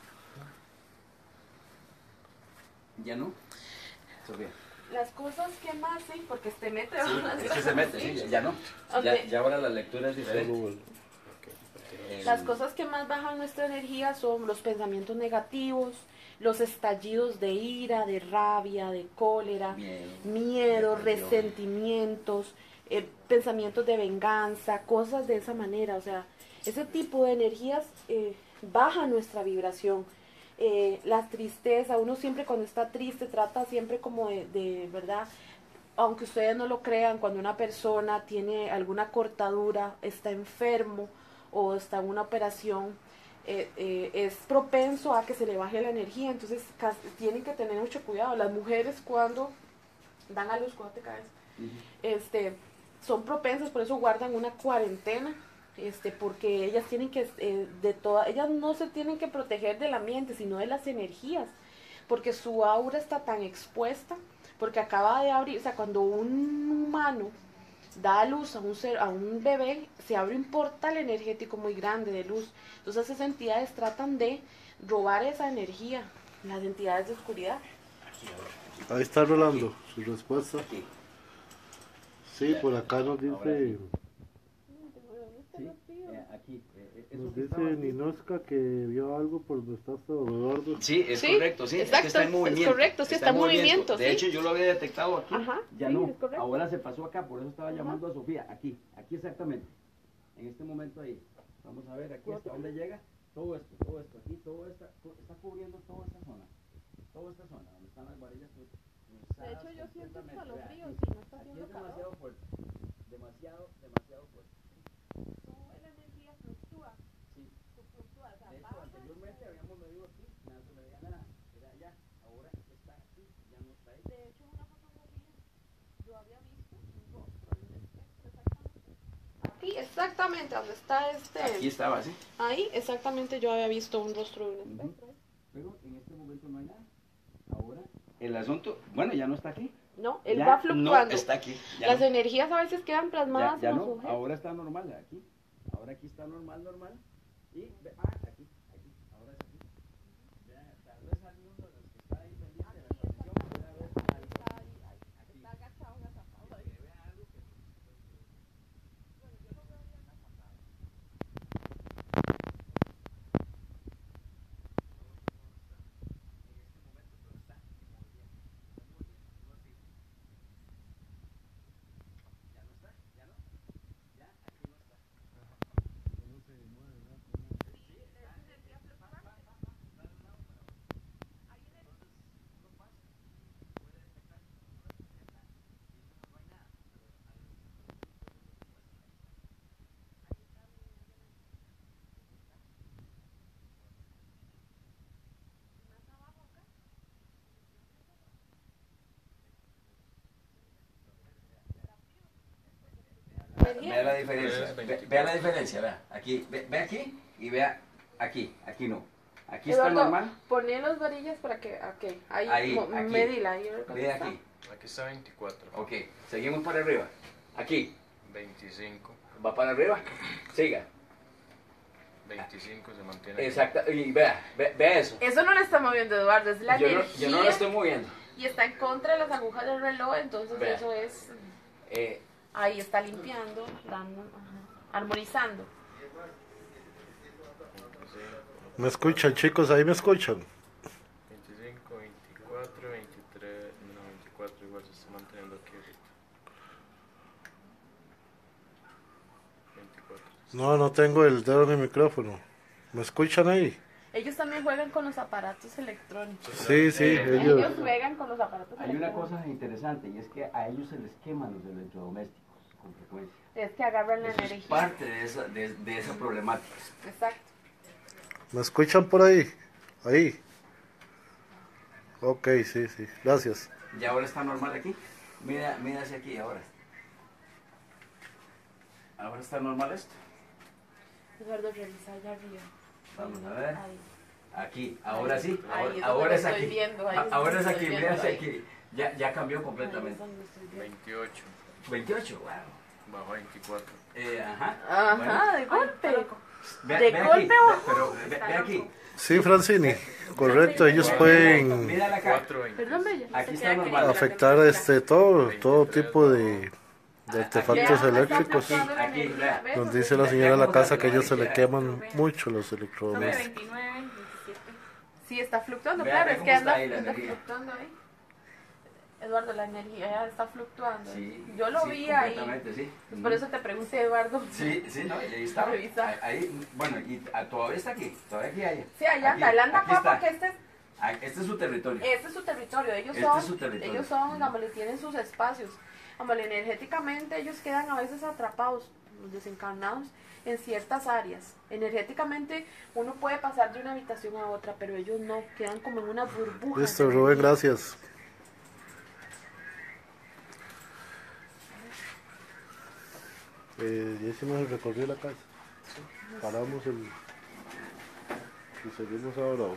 Speaker 3: ¿Ya no? Sofía.
Speaker 2: Las cosas que más, sí, porque se mete
Speaker 3: Sí,
Speaker 2: bajo las
Speaker 3: es que se mete,
Speaker 2: gradas,
Speaker 3: sí, ya no.
Speaker 2: Ok.
Speaker 3: Ya ahora la lectura es diferente.
Speaker 2: Las cosas que más bajan nuestra energía son los pensamientos negativos, los estallidos de ira, de rabia, de cólera, miedo,
Speaker 3: depresión.
Speaker 2: resentimientos, pensamientos de venganza, cosas de esa manera. O sea, ese tipo de energías baja nuestra vibración. La tristeza, uno siempre cuando está triste trata siempre como de verdad, aunque ustedes no lo crean, cuando una persona tiene alguna cortadura, está enfermo o está en una operación, es propenso a que se le baje la energía, entonces tienen que tener mucho cuidado. Las mujeres cuando dan a luz, cuando te caes, son propensas, por eso guardan una cuarentena, porque ellas tienen que, ellas no se tienen que proteger del ambiente, sino de las energías, porque su aura está tan expuesta, porque acaba de abrir, o sea, cuando un humano da a luz a un bebé, se abre un portal energético muy grande de luz. Entonces esas entidades tratan de robar esa energía, las entidades de oscuridad.
Speaker 1: Ahí está Rolando, su respuesta.
Speaker 3: Aquí.
Speaker 1: Sí, por acá nos
Speaker 3: Ahora
Speaker 1: dice,
Speaker 3: Aquí.
Speaker 1: nos dice Ninoska que vio algo por donde está hasta don Eduardo.
Speaker 3: Sí, es
Speaker 2: Sí,
Speaker 3: correcto, sí.
Speaker 2: exacto,
Speaker 3: es que está en
Speaker 2: es
Speaker 3: movimiento.
Speaker 2: correcto, sí, está en movimiento,
Speaker 3: De
Speaker 2: sí.
Speaker 3: hecho, yo lo había detectado aquí.
Speaker 2: Ajá,
Speaker 3: Ya
Speaker 2: sí,
Speaker 3: no.
Speaker 2: es correcto.
Speaker 3: Ahora se pasó acá, por eso estaba llamando a Sofía. Aquí exactamente. En este momento ahí. Vamos a ver aquí hasta dónde llega. Todo esto, aquí, está cubriendo toda esta zona. Toda esta zona, donde están las varillas cruzadas.
Speaker 2: De hecho, yo siento
Speaker 3: completamente.
Speaker 2: escalofríos,
Speaker 3: Vea,
Speaker 2: si no está
Speaker 3: aquí
Speaker 2: haciendo
Speaker 3: es demasiado
Speaker 2: calor.
Speaker 3: fuerte. Demasiado fuerte.
Speaker 2: Sube la energía, fluctúa,
Speaker 3: Sí.
Speaker 2: fluctúa, o sea,
Speaker 3: De hecho,
Speaker 2: baja.
Speaker 3: anteriormente habíamos medido aquí, no se veía nada, era allá, ahora está aquí, ya no está ahí.
Speaker 2: De hecho, en una fotografía yo había visto un rostro en un espectro, exactamente. Aquí, exactamente, donde está
Speaker 3: Aquí estaba, ¿sí?
Speaker 2: ahí, exactamente yo había visto un rostro de un espectro.
Speaker 3: Pero en este momento no hay nada. Ahora, el asunto, bueno, ya no está aquí.
Speaker 2: No, él
Speaker 3: Ya
Speaker 2: va fluctuando.
Speaker 3: No está aquí. Ya
Speaker 2: Las
Speaker 3: no.
Speaker 2: energías a veces quedan plasmadas
Speaker 3: Ya
Speaker 2: en los
Speaker 3: no,
Speaker 2: objetos.
Speaker 3: ahora está normal aquí. Ahora aquí está normal. Y, aquí, ahora es aquí. Vea, tal vez alguno de los que está ahí pendiente de la transmisión pueda ver algo. Aquí.
Speaker 2: Está agachado, agachado ahí.
Speaker 3: Que vea algo que
Speaker 2: Bueno, yo lo veo bien agachado.
Speaker 3: Vea la diferencia, vea la diferencia, vea. Aquí, ve aquí y vea aquí no. Aquí está
Speaker 2: Eduardo,
Speaker 3: normal.
Speaker 2: poné las varillas para que, ok, ahí,
Speaker 3: Ahí, aquí.
Speaker 2: medila. Ahí, ¿cuánto
Speaker 3: Ve
Speaker 2: está?
Speaker 3: aquí.
Speaker 4: Aquí está 24.
Speaker 3: Ok, seguimos para arriba. Aquí.
Speaker 4: 25.
Speaker 3: Va para arriba. Siga.
Speaker 4: 25 se mantiene.
Speaker 3: Exacto. Y vea eso.
Speaker 2: Eso no lo está moviendo Eduardo, es la energía.
Speaker 3: Yo no lo estoy moviendo.
Speaker 2: Y está en contra de las agujas del reloj, entonces
Speaker 3: Vea.
Speaker 2: eso es...
Speaker 3: Eh,
Speaker 2: Ahí está limpiando, dando, armonizando.
Speaker 4: 25,
Speaker 1: ¿Me escuchan, chicos? ¿Ahí me escuchan?
Speaker 4: 25, 24, 23. No, 24 igual se está manteniendo aquí ahorita. 24.
Speaker 1: No tengo el dedo en el micrófono. ¿Me escuchan ahí?
Speaker 2: Ellos también juegan con los aparatos electrónicos.
Speaker 1: Sí,
Speaker 2: Ellos
Speaker 1: ellos.
Speaker 2: juegan con los aparatos
Speaker 3: hay una
Speaker 2: electrónicos.
Speaker 3: cosa interesante y es que a ellos se les queman los electrodomésticos con frecuencia.
Speaker 2: Es que agarran la
Speaker 3: Eso es
Speaker 2: energía.
Speaker 3: parte de esa problemática.
Speaker 2: Exacto.
Speaker 1: ¿Me escuchan por ahí? Ahí. Ok, sí. Gracias.
Speaker 3: ¿Y ahora está normal aquí? Mira hacia aquí ahora. ¿Ahora está normal esto?
Speaker 2: Eduardo, revisa allá arriba.
Speaker 3: Vamos a ver.
Speaker 2: Ahí.
Speaker 3: Aquí, ahora
Speaker 2: Ahí.
Speaker 3: sí.
Speaker 2: Ahí es
Speaker 3: Ahora
Speaker 2: donde
Speaker 3: es
Speaker 2: lo estoy
Speaker 3: aquí.
Speaker 2: viendo, ahí es
Speaker 3: Ahora
Speaker 2: donde
Speaker 3: es
Speaker 2: lo
Speaker 3: aquí,
Speaker 2: estoy
Speaker 3: mira
Speaker 2: viendo,
Speaker 3: hacia
Speaker 2: ahí.
Speaker 3: aquí. Ya cambió
Speaker 2: Ahí es
Speaker 3: completamente.
Speaker 2: donde estoy viendo.
Speaker 4: 28.
Speaker 3: 28, wow.
Speaker 4: Bajo 24.
Speaker 3: Ajá.
Speaker 2: Ajá, de
Speaker 3: Bueno,
Speaker 2: golpe.
Speaker 3: ve
Speaker 2: ¿De
Speaker 3: aquí,
Speaker 2: golpe o?
Speaker 3: pero ve aquí.
Speaker 1: Sí, Francini. Correcto, ellos pueden
Speaker 3: Mírala acá.
Speaker 4: 4, 20.
Speaker 2: Perdón, Bella.
Speaker 3: Aquí
Speaker 2: Se
Speaker 3: está
Speaker 2: queda
Speaker 3: normal.
Speaker 2: queriendo la
Speaker 1: afectar
Speaker 2: temperatura.
Speaker 1: todo tipo de artefactos
Speaker 2: Vea,
Speaker 1: electrícos.
Speaker 2: está fluctuando la
Speaker 3: Aquí,
Speaker 2: energía,
Speaker 3: vea.
Speaker 2: ¿ves?
Speaker 1: Nos dice la señora de la casa que a ellos se le queman mucho los
Speaker 2: Sobre
Speaker 1: electrodomésticos.
Speaker 2: 29, 27. Sí, está fluctuando,
Speaker 3: Vea,
Speaker 2: claro,
Speaker 3: ve
Speaker 2: es
Speaker 3: cómo
Speaker 2: que
Speaker 3: está
Speaker 2: anda,
Speaker 3: ahí la
Speaker 2: anda
Speaker 3: energía.
Speaker 2: fluctuando ahí. Eduardo, la energía ya está fluctuando.
Speaker 3: Sí,
Speaker 2: Yo lo
Speaker 3: sí,
Speaker 2: vi ahí.
Speaker 3: completamente, sí.
Speaker 2: Pues por eso te pregunté, Eduardo.
Speaker 3: Sí, no, y ahí está.
Speaker 2: Revisa.
Speaker 3: Ahí, bueno, y todavía está aquí. Todavía aquí hay.
Speaker 2: Sí, allá anda, él anda
Speaker 3: aquí
Speaker 2: acá
Speaker 3: está.
Speaker 2: porque este
Speaker 3: Este es su territorio.
Speaker 2: es su territorio. Ellos
Speaker 3: Este
Speaker 2: son,
Speaker 3: es su territorio.
Speaker 2: ellos son, digamos, tienen sus espacios. Digamos, energéticamente ellos quedan a veces atrapados, los desencarnados, en ciertas áreas. Energéticamente uno puede pasar de una habitación a otra, pero ellos no, quedan como en una burbuja.
Speaker 1: Listo, Rubén, gracias. Ya hicimos el recorrido de la casa. Paramos y seguimos ahora.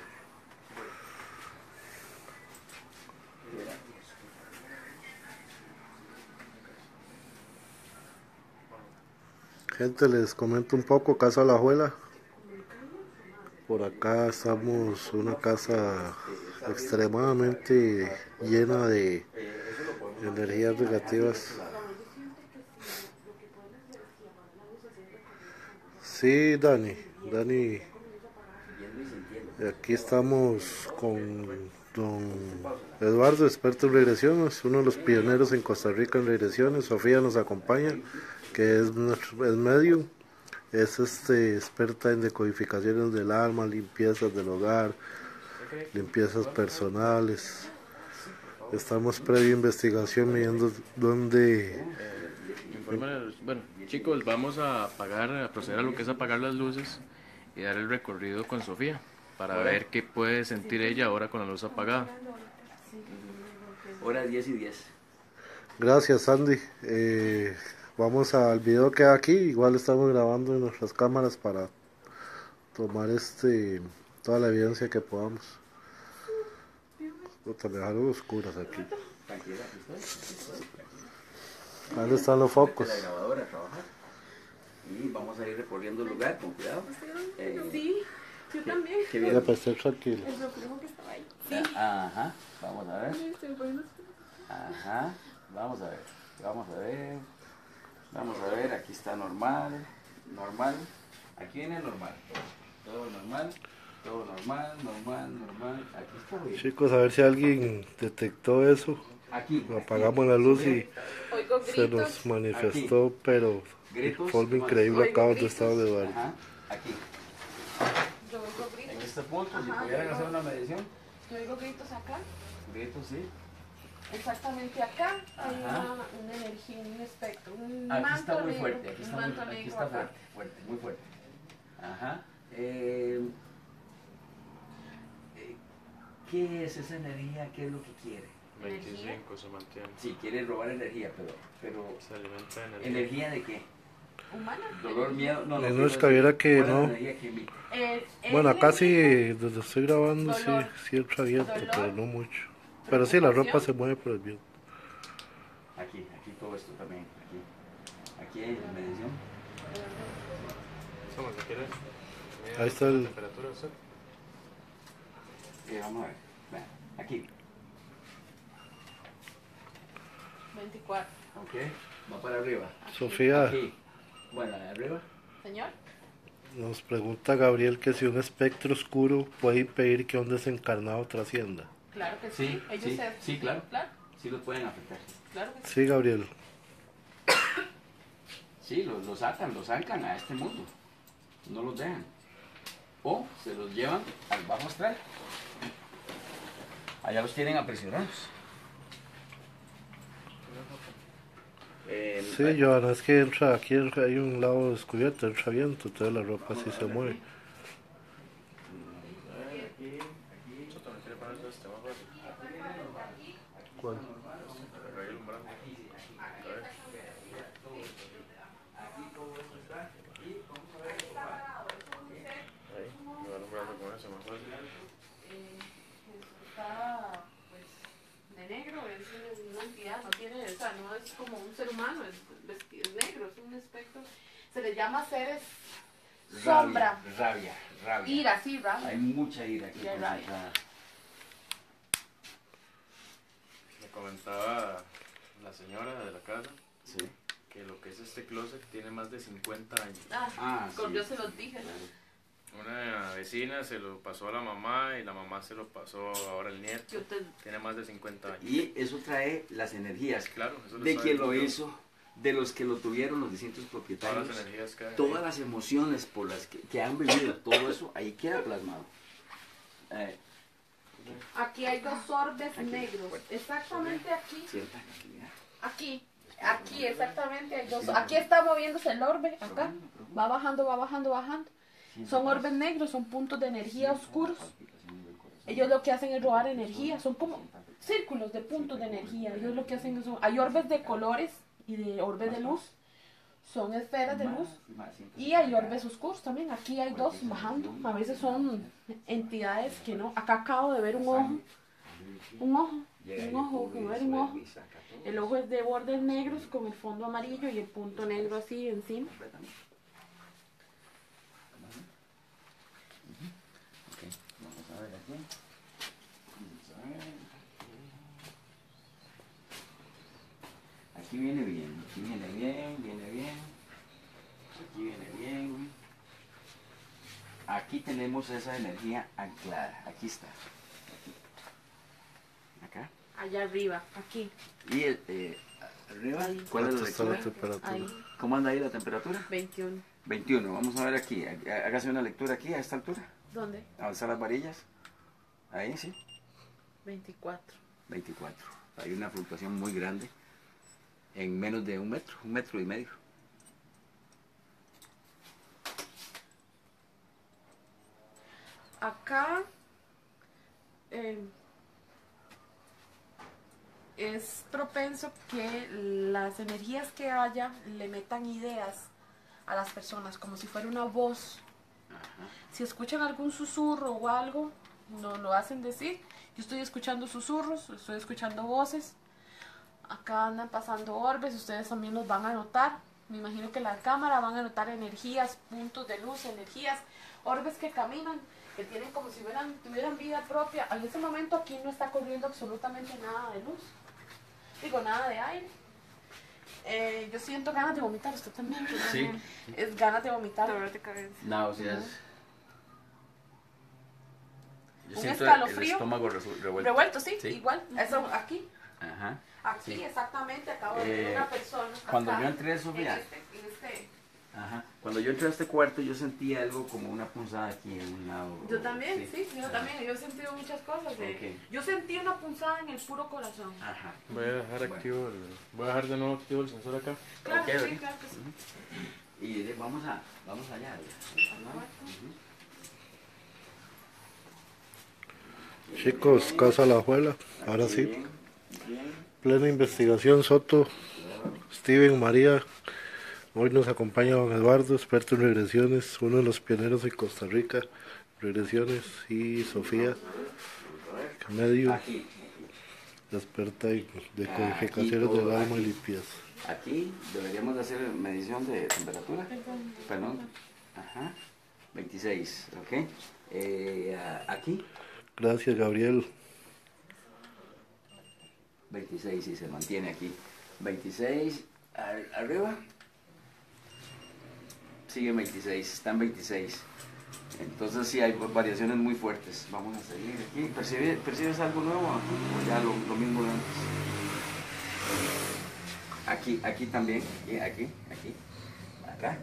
Speaker 1: Gente, les comento un poco, Casa La Juela. Por acá estamos una casa extremadamente llena de energías negativas. Sí, Dani, aquí estamos con don Eduardo, experto en regresiones, uno de los pioneros en Costa Rica en regresiones. Sofía nos acompaña, que es medium, es experta en decodificaciones del alma, limpiezas del hogar, limpiezas personales. Estamos previa investigación viendo dónde.
Speaker 4: Bueno, chicos, vamos a proceder a lo que es apagar las luces y dar el recorrido con Sofía para ver qué puede sentir ella ahora con la luz apagada.
Speaker 3: Hora 10 y 10.
Speaker 1: Gracias, Andy. Vamos al video que hay aquí. Igual estamos grabando en nuestras cámaras para tomar toda la evidencia que podamos. Puta, me dejaron oscuras aquí.
Speaker 3: Tranquila, aquí estoy.
Speaker 1: ¿Dónde están los focos?
Speaker 3: La grabadora a trabajar. Y vamos a ir recorriendo el lugar con cuidado.
Speaker 2: Sí, yo también.
Speaker 3: Qué
Speaker 1: Ya,
Speaker 3: bien.
Speaker 1: pues, esté tranquilo.
Speaker 2: El reflejo que estaba ahí. Sí.
Speaker 3: Ajá, vamos a ver.
Speaker 2: Sí, se me ponen los-
Speaker 3: Ajá, vamos a ver. Vamos a ver, aquí está normal. Aquí viene normal. Todo normal. Aquí está bien.
Speaker 1: Chicos, a ver si alguien detectó eso.
Speaker 3: Aquí.
Speaker 1: Apagamos la luz y
Speaker 2: Oigo
Speaker 1: se
Speaker 2: gritos.
Speaker 1: nos manifestó, pero de
Speaker 3: Gritos,
Speaker 1: forma increíble acá donde estaba Eduardo.
Speaker 3: Ajá, aquí.
Speaker 2: Yo oigo
Speaker 3: En
Speaker 2: gritos.
Speaker 3: este punto, si
Speaker 2: Ajá,
Speaker 3: pudieran
Speaker 2: yo-
Speaker 3: hacer una medición.
Speaker 2: Yo oigo gritos acá.
Speaker 3: Gritos, sí.
Speaker 2: Exactamente acá hay
Speaker 3: Ajá.
Speaker 2: una energía, un espectro, un
Speaker 3: Aquí
Speaker 2: manto
Speaker 3: está muy
Speaker 2: negro,
Speaker 3: fuerte, aquí
Speaker 2: un
Speaker 3: está,
Speaker 2: manto
Speaker 3: aquí
Speaker 2: negro
Speaker 3: está
Speaker 2: acá.
Speaker 3: fuerte, muy fuerte. Ajá. ¿Qué es esa energía? ¿Qué es lo que quiere?
Speaker 4: 25 se mantiene.
Speaker 3: Sí, quiere robar energía, pero
Speaker 4: Se alimenta de energía.
Speaker 3: ¿energía de qué?
Speaker 2: humana.
Speaker 3: Dolor, miedo, no,
Speaker 1: No es que viera que
Speaker 3: buena
Speaker 1: no.
Speaker 3: energía química.
Speaker 1: Bueno,
Speaker 2: él
Speaker 1: acá
Speaker 2: le
Speaker 1: sí,
Speaker 2: dice
Speaker 1: donde estoy grabando, sí,
Speaker 2: dolor,
Speaker 1: sí entra viento,
Speaker 2: dolor,
Speaker 1: pero no mucho. Pero sí, la ropa
Speaker 2: preocupación.
Speaker 1: se mueve por el viento.
Speaker 3: Aquí todo esto también, aquí hay medición.
Speaker 4: Toma, si quieres.
Speaker 1: Ahí está el-
Speaker 4: La temperatura, ¿sí?
Speaker 3: Vamos a ver, vean, aquí,
Speaker 2: 24.
Speaker 3: ok, va para arriba.
Speaker 1: Sofía,
Speaker 3: Aquí, bueno, arriba.
Speaker 2: Señor,
Speaker 1: nos pregunta Gabriel que si un espectro oscuro puede impedir que un desencarnado trascienda.
Speaker 2: claro que sí.
Speaker 3: Sí,
Speaker 2: Ellos
Speaker 3: sí,
Speaker 2: se...
Speaker 3: sí, claro. Sí los pueden afectar.
Speaker 2: Claro que sí.
Speaker 1: Sí, Gabriel.
Speaker 3: Sí, los sacan a este mundo. No los dejan. O se los llevan al bajo astral. Allá los tienen aprisionados.
Speaker 1: Sí, Joana, es que entra, aquí hay un lado descubierto, entra viento, entonces la ropa sí se mueve.
Speaker 4: Soto, ¿no quiere ponerse este más fácil?
Speaker 1: ¿Cuál?
Speaker 4: Ahí alumbrando. A ver. Ahí, me va alumbrando con eso más fácil.
Speaker 2: Está, pues, de negro, es una entidad, no tiene, o sea, no es como un ser humano, es negro, es un espectro. Se le llama seres sombra,
Speaker 3: Rabia.
Speaker 2: ira, sí, rabia.
Speaker 3: Hay mucha ira aquí
Speaker 2: Y hay rabia.
Speaker 3: concentrada.
Speaker 4: Me comentaba la señora de la casa
Speaker 3: Sí.
Speaker 4: que lo que es este closet tiene más de 50 años.
Speaker 3: Ah,
Speaker 2: con
Speaker 3: sí.
Speaker 2: yo se los dije.
Speaker 4: Una vecina se lo pasó a la mamá y la mamá se lo pasó ahora al nieto.
Speaker 2: Yo te,
Speaker 4: Tiene más de 50 años.
Speaker 3: Y eso trae las energías
Speaker 4: Claro, eso
Speaker 3: de
Speaker 4: sabe
Speaker 3: quien lo
Speaker 4: todo.
Speaker 3: hizo, de los que lo tuvieron, los distintos
Speaker 4: Todas
Speaker 3: propietarios.
Speaker 4: las energías que hay.
Speaker 3: Todas las emociones por las que han vivido, todo eso ahí queda plasmado.
Speaker 2: aquí hay dos orbes negros, exactamente aquí,
Speaker 3: Cierta tranquilidad.
Speaker 2: aquí exactamente hay dos, aquí está moviéndose el orbe, acá, va bajando, bajando. Son orbes negros, son puntos de energía oscuros. Ellos lo que hacen es robar energía, son como círculos de puntos de energía. Ellos lo que hacen es, hay orbes de colores y de orbes de luz, son esferas de luz. Y hay orbes oscuros también, aquí hay dos bajando, a veces son entidades que no, acá acabo de ver un ojo, el ojo es de bordes negros con el fondo amarillo y el punto negro así encima.
Speaker 3: Vamos a ver aquí. Aquí viene bien, aquí viene bien. Aquí tenemos esa energía anclada, aquí está. Acá.
Speaker 2: Allá arriba, aquí,
Speaker 3: Y arriba, ¿cuál es la
Speaker 1: ¿Cuánto está la
Speaker 3: lectura?
Speaker 1: temperatura?
Speaker 2: ahí,
Speaker 3: ¿Cómo anda ahí la temperatura?
Speaker 2: 21.
Speaker 3: 21, vamos a ver aquí, hágase una lectura aquí a esta altura,
Speaker 2: ¿Dónde?
Speaker 3: avanzar las varillas, ahí sí,
Speaker 2: 24.
Speaker 3: 24, hay una fluctuación muy grande, en menos de un metro y medio.
Speaker 2: Acá es propenso que las energías que haya le metan ideas a las personas, como si fuera una voz. Si escuchan algún susurro o algo, no lo hacen decir. Yo estoy escuchando susurros, estoy escuchando voces. Acá andan pasando orbes, ustedes también los van a notar. Me imagino que la cámara van a notar energías, puntos de luz, energías, orbes que caminan, que tienen como si tuvieran vida propia. En ese momento aquí no está corriendo absolutamente nada de luz. Digo, nada de aire. Yo siento ganas de vomitar, usted también.
Speaker 3: Sí.
Speaker 2: Es ganas de vomitar.
Speaker 3: Náuseas. Yo
Speaker 2: Un
Speaker 3: siento
Speaker 2: escalofrío.
Speaker 3: el estómago revuelto.
Speaker 2: Revuelto, sí,
Speaker 3: Sí.
Speaker 2: igual. Eso aquí.
Speaker 3: Ajá.
Speaker 2: Aquí
Speaker 3: Sí.
Speaker 2: exactamente acabo de ver una persona.
Speaker 3: cuando
Speaker 2: acá,
Speaker 3: yo entré, Sofía.
Speaker 2: en este.
Speaker 3: Ajá. Cuando yo entré a este cuarto, yo sentí algo como una punzada aquí en un lado.
Speaker 2: Yo también, sí, yo también. Yo he sentido muchas cosas.
Speaker 3: Ok.
Speaker 2: Yo sentí una punzada en el puro corazón.
Speaker 3: Ajá.
Speaker 4: Voy a dejar activo voy a dejar de nuevo activo el sensor acá.
Speaker 2: Claro,
Speaker 3: Ok,
Speaker 2: sí,
Speaker 3: ¿verdad?
Speaker 2: claro que sí.
Speaker 3: Y vamos allá.
Speaker 1: Chicos, Casa La Abuela, ahora sí.
Speaker 3: Bien.
Speaker 1: Plena investigación, Soto, Steven, María, Hoy nos acompaña don Eduardo, experto en regresiones, uno de los pioneros en Costa Rica, regresiones, y Sofía Medio,
Speaker 3: Aquí,
Speaker 1: experta en
Speaker 3: aquí
Speaker 1: decodificaciones del
Speaker 3: todo,
Speaker 1: alma y
Speaker 3: aquí.
Speaker 1: limpieza.
Speaker 3: Aquí deberíamos de hacer medición de temperatura. Perdón. Ajá. 26, ¿ok? Aquí,
Speaker 1: Gracias, Gabriel.
Speaker 3: 26 y se mantiene aquí. 26, arriba. Sigue 26, están 26. Entonces sí hay variaciones muy fuertes. Vamos a seguir aquí. ¿Percibes algo nuevo aquí? O ya lo mismo de antes. Aquí también. Aquí. Acá.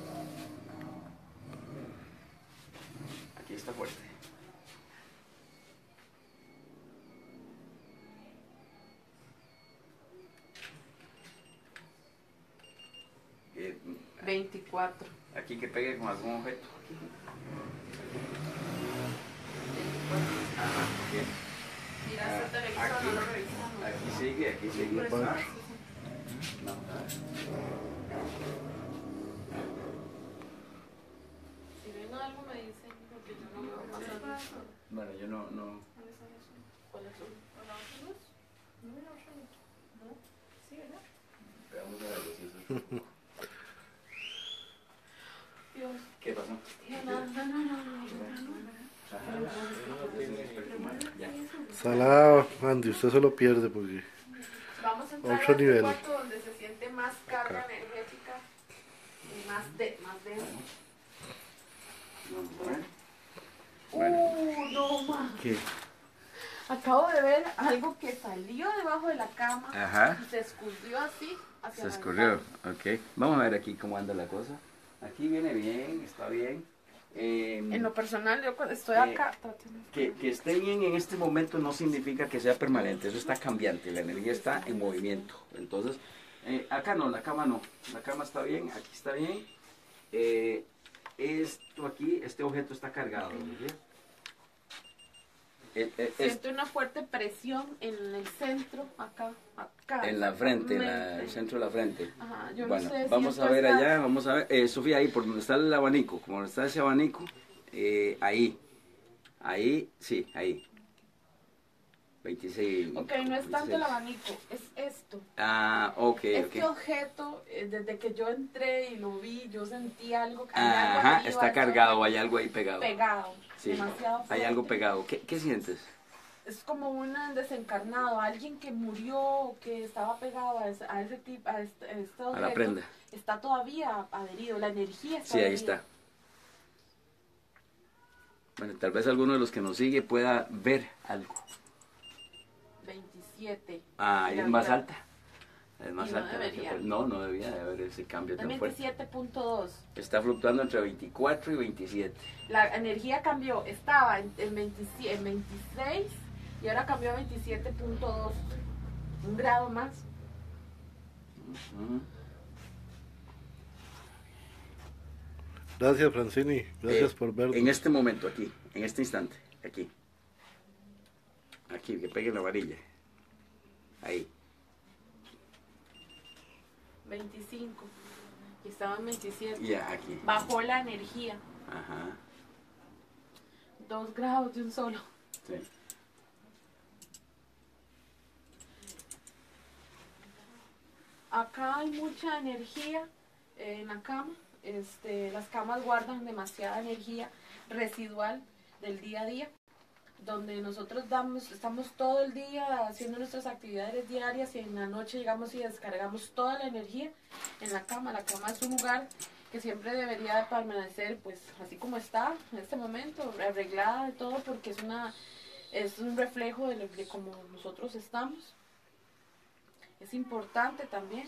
Speaker 3: Aquí está fuerte. Eh,
Speaker 2: 24.
Speaker 3: Aquí que pegue con algún objeto. Aquí. Ajá, bien.
Speaker 2: Mira, este televisor no lo revisamos.
Speaker 3: Aquí sigue.
Speaker 1: Papá.
Speaker 3: No.
Speaker 2: Si ven algo me dicen, porque yo no veo más.
Speaker 3: Bueno, yo no.
Speaker 2: ¿Cuál es el?
Speaker 3: Vamos a ver si eso es-
Speaker 2: Dios.
Speaker 3: ¿Qué pasó?
Speaker 2: No.
Speaker 3: Ya.
Speaker 1: Salada, Andy, usted se lo pierde porque
Speaker 2: Vamos a entrar
Speaker 1: Otro
Speaker 2: a este
Speaker 1: nivel.
Speaker 2: cuarto donde se siente más carga energética y más denso.
Speaker 3: Vamos a ver.
Speaker 2: No más.
Speaker 3: ¿Qué?
Speaker 2: Acabo de ver algo que salió debajo de la cama
Speaker 3: Ajá.
Speaker 2: y se escurrió así hacia
Speaker 3: Se
Speaker 2: la
Speaker 3: escurrió,
Speaker 2: ventana.
Speaker 3: ok. Vamos a ver aquí cómo anda la cosa. Aquí viene bien, está bien.
Speaker 2: En lo personal, yo cuando estoy
Speaker 3: Eh,
Speaker 2: acá tratando.
Speaker 3: Que esté bien en este momento no significa que sea permanente, eso está cambiante, la energía está en movimiento. Entonces, acá no, la cama no, la cama está bien, aquí está bien. Esto aquí, este objeto está cargado, ¿sí?
Speaker 2: Siento una fuerte presión en el centro, acá.
Speaker 3: En la frente,
Speaker 2: exactamente.
Speaker 3: el centro de la frente.
Speaker 2: Ajá, yo
Speaker 3: Bueno,
Speaker 2: no sé si
Speaker 3: vamos
Speaker 2: esto
Speaker 3: a ver
Speaker 2: está-
Speaker 3: allá, vamos a ver, Sofía, ahí por donde está el abanico, como donde está ese abanico, ahí, sí, ahí. 26.
Speaker 2: Ok, no es tanto
Speaker 3: 26.
Speaker 2: el abanico, es esto.
Speaker 3: Ah, ok,
Speaker 2: Este
Speaker 3: ok.
Speaker 2: objeto, desde que yo entré y lo vi, yo sentí algo, hay algo
Speaker 3: Ajá,
Speaker 2: arriba,
Speaker 3: está
Speaker 2: eso
Speaker 3: cargado, hay algo ahí pegado.
Speaker 2: pegado,
Speaker 3: Sí,
Speaker 2: demasiado
Speaker 3: hay
Speaker 2: fuerte.
Speaker 3: algo pegado. ¿Qué sientes?
Speaker 2: Es como un desencarnado, alguien que murió, que estaba pegado a ese tipo, a este objeto,
Speaker 3: A la prenda.
Speaker 2: está todavía adherido, la energía está
Speaker 3: Sí, ahí
Speaker 2: adherida.
Speaker 3: está. Bueno, tal vez alguno de los que nos sigue pueda ver algo.
Speaker 2: 27.
Speaker 3: Ah, ahí
Speaker 2: Mira,
Speaker 3: es más
Speaker 2: mira.
Speaker 3: alta. Es más
Speaker 2: Y no
Speaker 3: alta.
Speaker 2: debería.
Speaker 3: No debería de haber ese cambio
Speaker 2: De
Speaker 3: tan fuerte.
Speaker 2: 27.2.
Speaker 3: Está fluctuando entre 24 y 27.
Speaker 2: La energía cambió, estaba en 26 y ahora cambió a 27.2. Un grado más.
Speaker 3: Ujú.
Speaker 1: Gracias, Francini. Gracias por vernos.
Speaker 3: En este momento, aquí, en este instante, aquí. Aquí, que pegue la varilla. Ahí.
Speaker 2: 25. Y estaba en 27.
Speaker 3: Ya, aquí.
Speaker 2: Bajó la energía.
Speaker 3: Ajá.
Speaker 2: 2 grados de un solo.
Speaker 3: Sí.
Speaker 2: Acá hay mucha energía en la cama. Las camas guardan demasiada energía residual del día a día, donde nosotros estamos todo el día haciendo nuestras actividades diarias y en la noche llegamos y descargamos toda la energía en la cama. La cama es un lugar que siempre debería de permanecer pues así como está en este momento, arreglada de todo, porque es un reflejo de cómo nosotros estamos. Es importante también.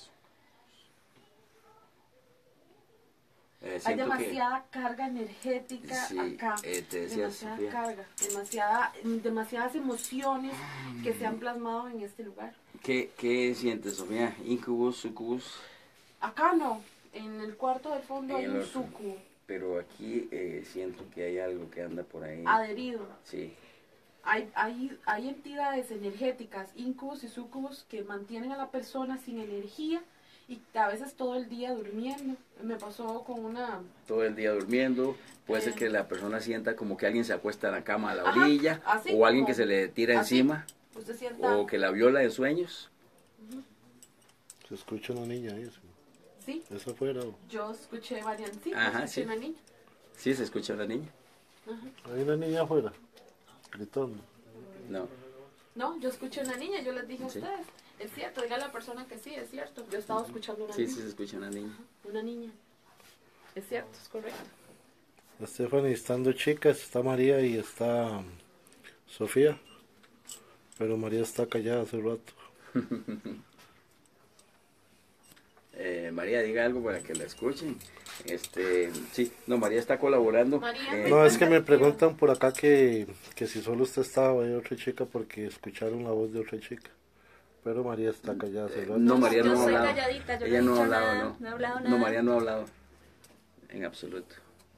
Speaker 2: Hay
Speaker 3: Siento
Speaker 2: demasiada carga energética
Speaker 3: Sí,
Speaker 2: acá,
Speaker 3: te decía,
Speaker 2: demasiada
Speaker 3: Sofía.
Speaker 2: carga, demasiadas emociones que se han plasmado en este lugar.
Speaker 3: ¿Qué sientes, Sofía? ¿Incubus, sucubus?
Speaker 2: Acá no, en el cuarto del fondo hay
Speaker 3: En
Speaker 2: un
Speaker 3: el-
Speaker 2: sucubo
Speaker 3: Pero aquí siento que hay algo que anda por ahí.
Speaker 2: adherido.
Speaker 3: Sí.
Speaker 2: Hay entidades energéticas, incubus y sucubus, que mantienen a la persona sin energía y a veces todo el día durmiendo. Me pasó con una...
Speaker 3: Todo el día durmiendo, puede ser que la persona sienta como que alguien se acuesta en la cama a la
Speaker 2: Ajá,
Speaker 3: orilla,
Speaker 2: así
Speaker 3: o alguien
Speaker 2: como-
Speaker 3: que se le tira
Speaker 2: así.
Speaker 3: encima,
Speaker 2: Usted sienta...
Speaker 3: o que la viola en sueños.
Speaker 1: Se escucha una niña ahí.
Speaker 2: Sí,
Speaker 1: ¿Eso afuera?
Speaker 2: yo escuché varias... Sí, yo
Speaker 3: Ajá,
Speaker 2: escuché
Speaker 3: sí.
Speaker 2: una niña.
Speaker 3: Sí, se escucha una niña.
Speaker 1: Hay una niña afuera, gritando.
Speaker 3: No.
Speaker 2: No, yo escuché una niña, yo les dije a
Speaker 3: Sí.
Speaker 2: ustedes. Es cierto, diga a la persona que sí, es cierto. Yo estaba escuchando una
Speaker 3: Sí,
Speaker 2: niña.
Speaker 3: sí se escucha una niña.
Speaker 2: Una niña. Es cierto, es correcto.
Speaker 1: Stephanie, están dos chicas, está María y está Sofía. Pero María está callada hace rato.
Speaker 3: María, diga algo para que la escuchen. Sí, no, María está colaborando.
Speaker 2: María,
Speaker 1: No, es que me preguntan por acá que si solo usted estaba ahí otra chica porque escucharon la voz de otra chica. Pero María está callada hace rato.
Speaker 3: No, María
Speaker 5: Yo
Speaker 3: no ha
Speaker 5: soy
Speaker 3: hablado.
Speaker 5: calladita, yo
Speaker 3: Ella
Speaker 5: no he
Speaker 3: no ha
Speaker 5: dicho
Speaker 3: hablado,
Speaker 5: nada,
Speaker 3: ¿no?
Speaker 5: no he hablado
Speaker 3: No,
Speaker 5: nada.
Speaker 3: María no ha hablado. En absoluto.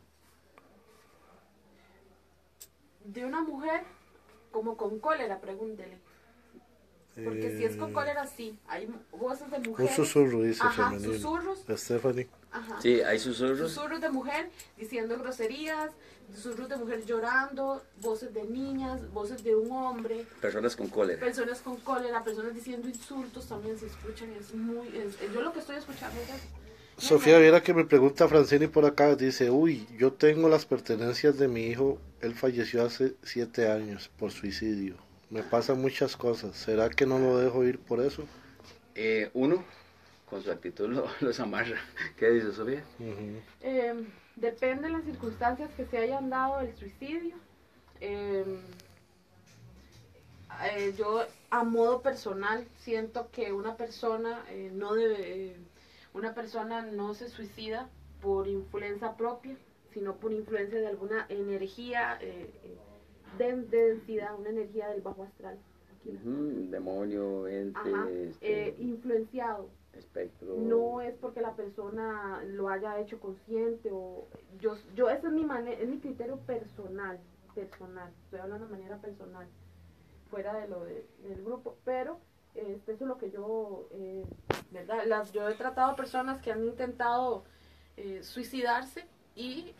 Speaker 2: de una mujer como con cólera, pregúntele. Porque si es con cólera, sí. Hay voces de
Speaker 1: Un
Speaker 2: mujer.
Speaker 1: susurro, dice
Speaker 2: Ajá,
Speaker 1: femenino.
Speaker 2: susurros.
Speaker 1: Stephanie.
Speaker 2: Ajá.
Speaker 3: Sí, hay susurros.
Speaker 2: Susurros de mujer diciendo groserías, susurros de mujer llorando, voces de niñas, voces de un hombre,
Speaker 3: Personas con cólera.
Speaker 2: personas con cólera, personas diciendo insultos también se escuchan. Es muy. Yo lo que estoy escuchando es eso.
Speaker 1: Sofía, viera que me pregunta Francini por acá, dice, uy, yo tengo las pertenencias de mi hijo, él falleció hace 7 años por suicidio. Me pasan muchas cosas, ¿será que no lo dejo ir por eso?
Speaker 3: Uno, con su actitud los amarra. ¿Qué dice Sofía?
Speaker 1: Ujú.
Speaker 2: Depende de las circunstancias que se hayan dado el suicidio. Yo, a modo personal, siento que una persona una persona no se suicida por influencia propia, sino por influencia de alguna energía de densidad, una energía del bajo astral. Aquí.
Speaker 3: Demonio, ente,
Speaker 2: Ajá, influenciado.
Speaker 3: espectro.
Speaker 2: No es porque la persona lo haya hecho consciente o yo ese es es mi criterio personal, estoy hablando de manera personal, fuera de del grupo, pero eso es lo que yo, verdad, yo he tratado personas que han intentado suicidarse y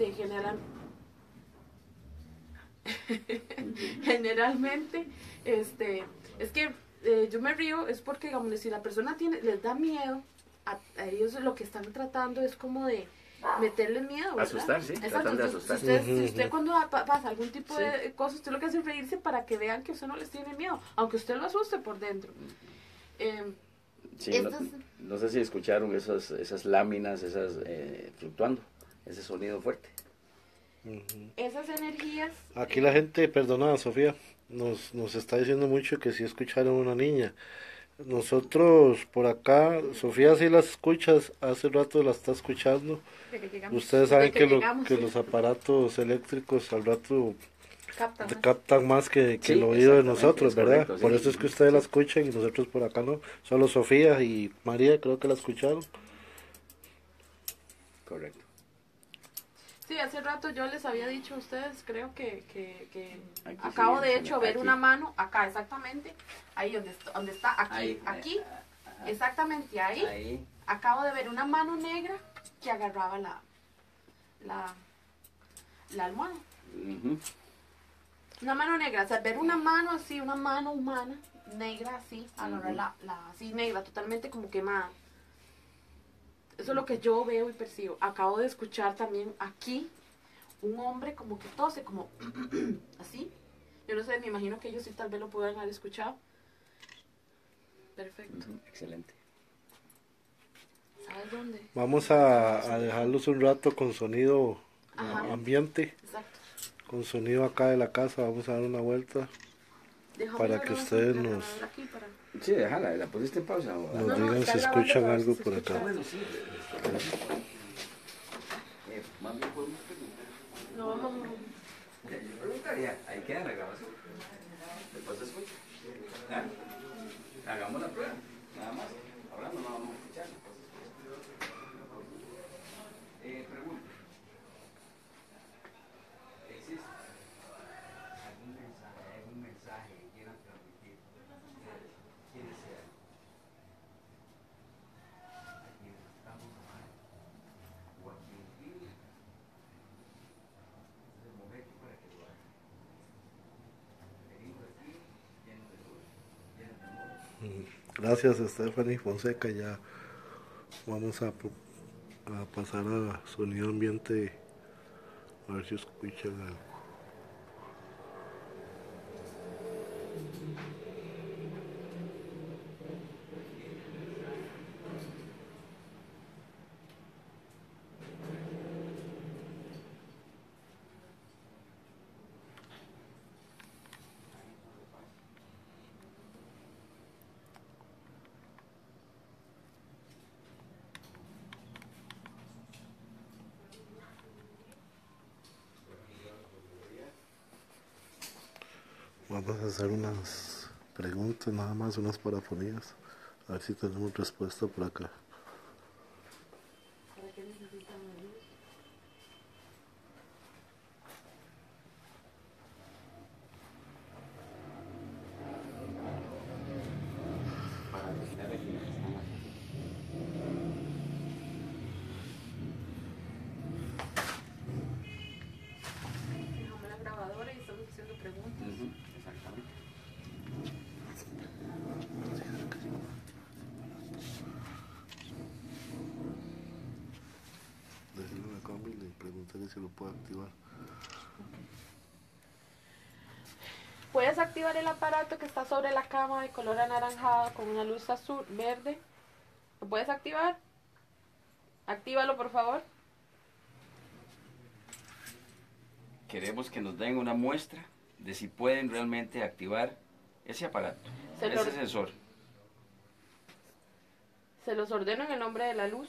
Speaker 2: generalmente, es que yo me río, es porque, digamos, si la persona les da miedo, a ellos lo que están tratando es como de meterles miedo, ¿verdad?
Speaker 3: Asustar, sí,
Speaker 2: Exacto.
Speaker 3: tratan de
Speaker 2: Entonces,
Speaker 3: asustar.
Speaker 2: si usted cuando pasa algún tipo
Speaker 3: Sí.
Speaker 2: de cosas, usted lo que hace es reírse para que vean que usted no les tiene miedo, aunque usted lo asuste por dentro.
Speaker 3: Sí, no,
Speaker 2: Estas-
Speaker 3: no sé si escucharon esas láminas, fluctuando, ese sonido fuerte.
Speaker 2: Esas energías...
Speaker 1: Aquí la gente, perdona Sofía, nos está diciendo mucho que si escucharon una niña. Nosotros por acá, Sofía sí las escuchas, hace rato la está escuchando.
Speaker 2: de que llegamos-
Speaker 1: Ustedes saben
Speaker 2: de que
Speaker 1: que
Speaker 2: llegamos,
Speaker 1: que
Speaker 2: sí,
Speaker 1: los aparatos eléctricos al rato
Speaker 2: captan más.
Speaker 1: captan más que
Speaker 3: Sí,
Speaker 1: el oído de
Speaker 3: exactamente,
Speaker 1: nosotros,
Speaker 3: es
Speaker 1: ¿verdad?
Speaker 3: correcto, sí.
Speaker 1: Por eso es que ustedes la escuchan y nosotros por acá no. Solo Sofía y María creo que la escucharon.
Speaker 3: Correcto.
Speaker 2: Sí, hace rato yo les había dicho a ustedes, creo que
Speaker 3: Aquí
Speaker 2: acabo
Speaker 3: sí,
Speaker 2: de
Speaker 3: sí,
Speaker 2: hecho ver
Speaker 3: aquí.
Speaker 2: una mano, acá exactamente, ahí donde está, aquí,
Speaker 3: Ahí,
Speaker 2: aquí,
Speaker 3: ajá.
Speaker 2: exactamente ahí,
Speaker 3: Ahí.
Speaker 2: acabo de ver una mano negra que agarraba la almohada.
Speaker 3: Ujú.
Speaker 2: Una mano negra, o sea, ver una mano así, una mano humana, negra así, agarrar así negra, totalmente como quemada. Eso es lo que yo veo y percibo. Acabo de escuchar también aquí un hombre como que tose, como así. Yo no sé, me imagino que ellos sí tal vez lo puedan haber escuchado. Perfecto.
Speaker 3: Ujú, excelente.
Speaker 2: ¿Sabes dónde?
Speaker 1: Vamos a dejarlos un rato con sonido
Speaker 2: Ajá.
Speaker 1: ambiente,
Speaker 2: Exacto.
Speaker 1: con sonido acá de la casa. Vamos a dar una vuelta
Speaker 2: Déjame
Speaker 1: para
Speaker 2: ver,
Speaker 1: que
Speaker 2: vamos a
Speaker 1: ustedes
Speaker 2: poner
Speaker 1: nos,
Speaker 2: aquí para...
Speaker 3: Sí, déjala, ¿la pusiste en pausa?
Speaker 1: nos
Speaker 2: No, no,
Speaker 1: digan
Speaker 2: está
Speaker 1: si
Speaker 2: grabando
Speaker 1: escuchan
Speaker 2: para ver
Speaker 1: algo
Speaker 2: si
Speaker 1: por
Speaker 2: se
Speaker 1: acá.
Speaker 2: escucha.
Speaker 3: Bueno, sí. Más bien podemos preguntar.
Speaker 2: No, vamos.
Speaker 3: Yo preguntaría, ahí queda la grabación. Después se escucha. ¿Ah? Hagamos la prueba, nada más. Ahora no la vamos a escuchar. Pregunta. ¿Existe algún mensaje que quieran transmitir? ¿Quiénes sean?
Speaker 1: Gracias, Stephanie Fonseca. Ya vamos a pasar a sonido ambiente, a ver si escuchan algo. Vamos a hacer unas preguntas, nada más, unas parafonías. A ver si tenemos respuesta por acá.
Speaker 2: ¿Para qué necesitan la luz?
Speaker 3: Para vigilar a quienes están aquí.
Speaker 2: Dejamos la grabadora y estamos haciendo preguntas.
Speaker 3: Exactamente.
Speaker 1: Decirle a Cami y preguntarle si lo puede activar.
Speaker 2: Puedes activar el aparato que está sobre la cama de color anaranjado con una luz azul, verde. ¿Lo puedes activar? Actívalo, por favor.
Speaker 3: Queremos que nos den una muestra de si pueden realmente activar ese aparato, ese sensor.
Speaker 2: Se los ordeno en el nombre de la luz.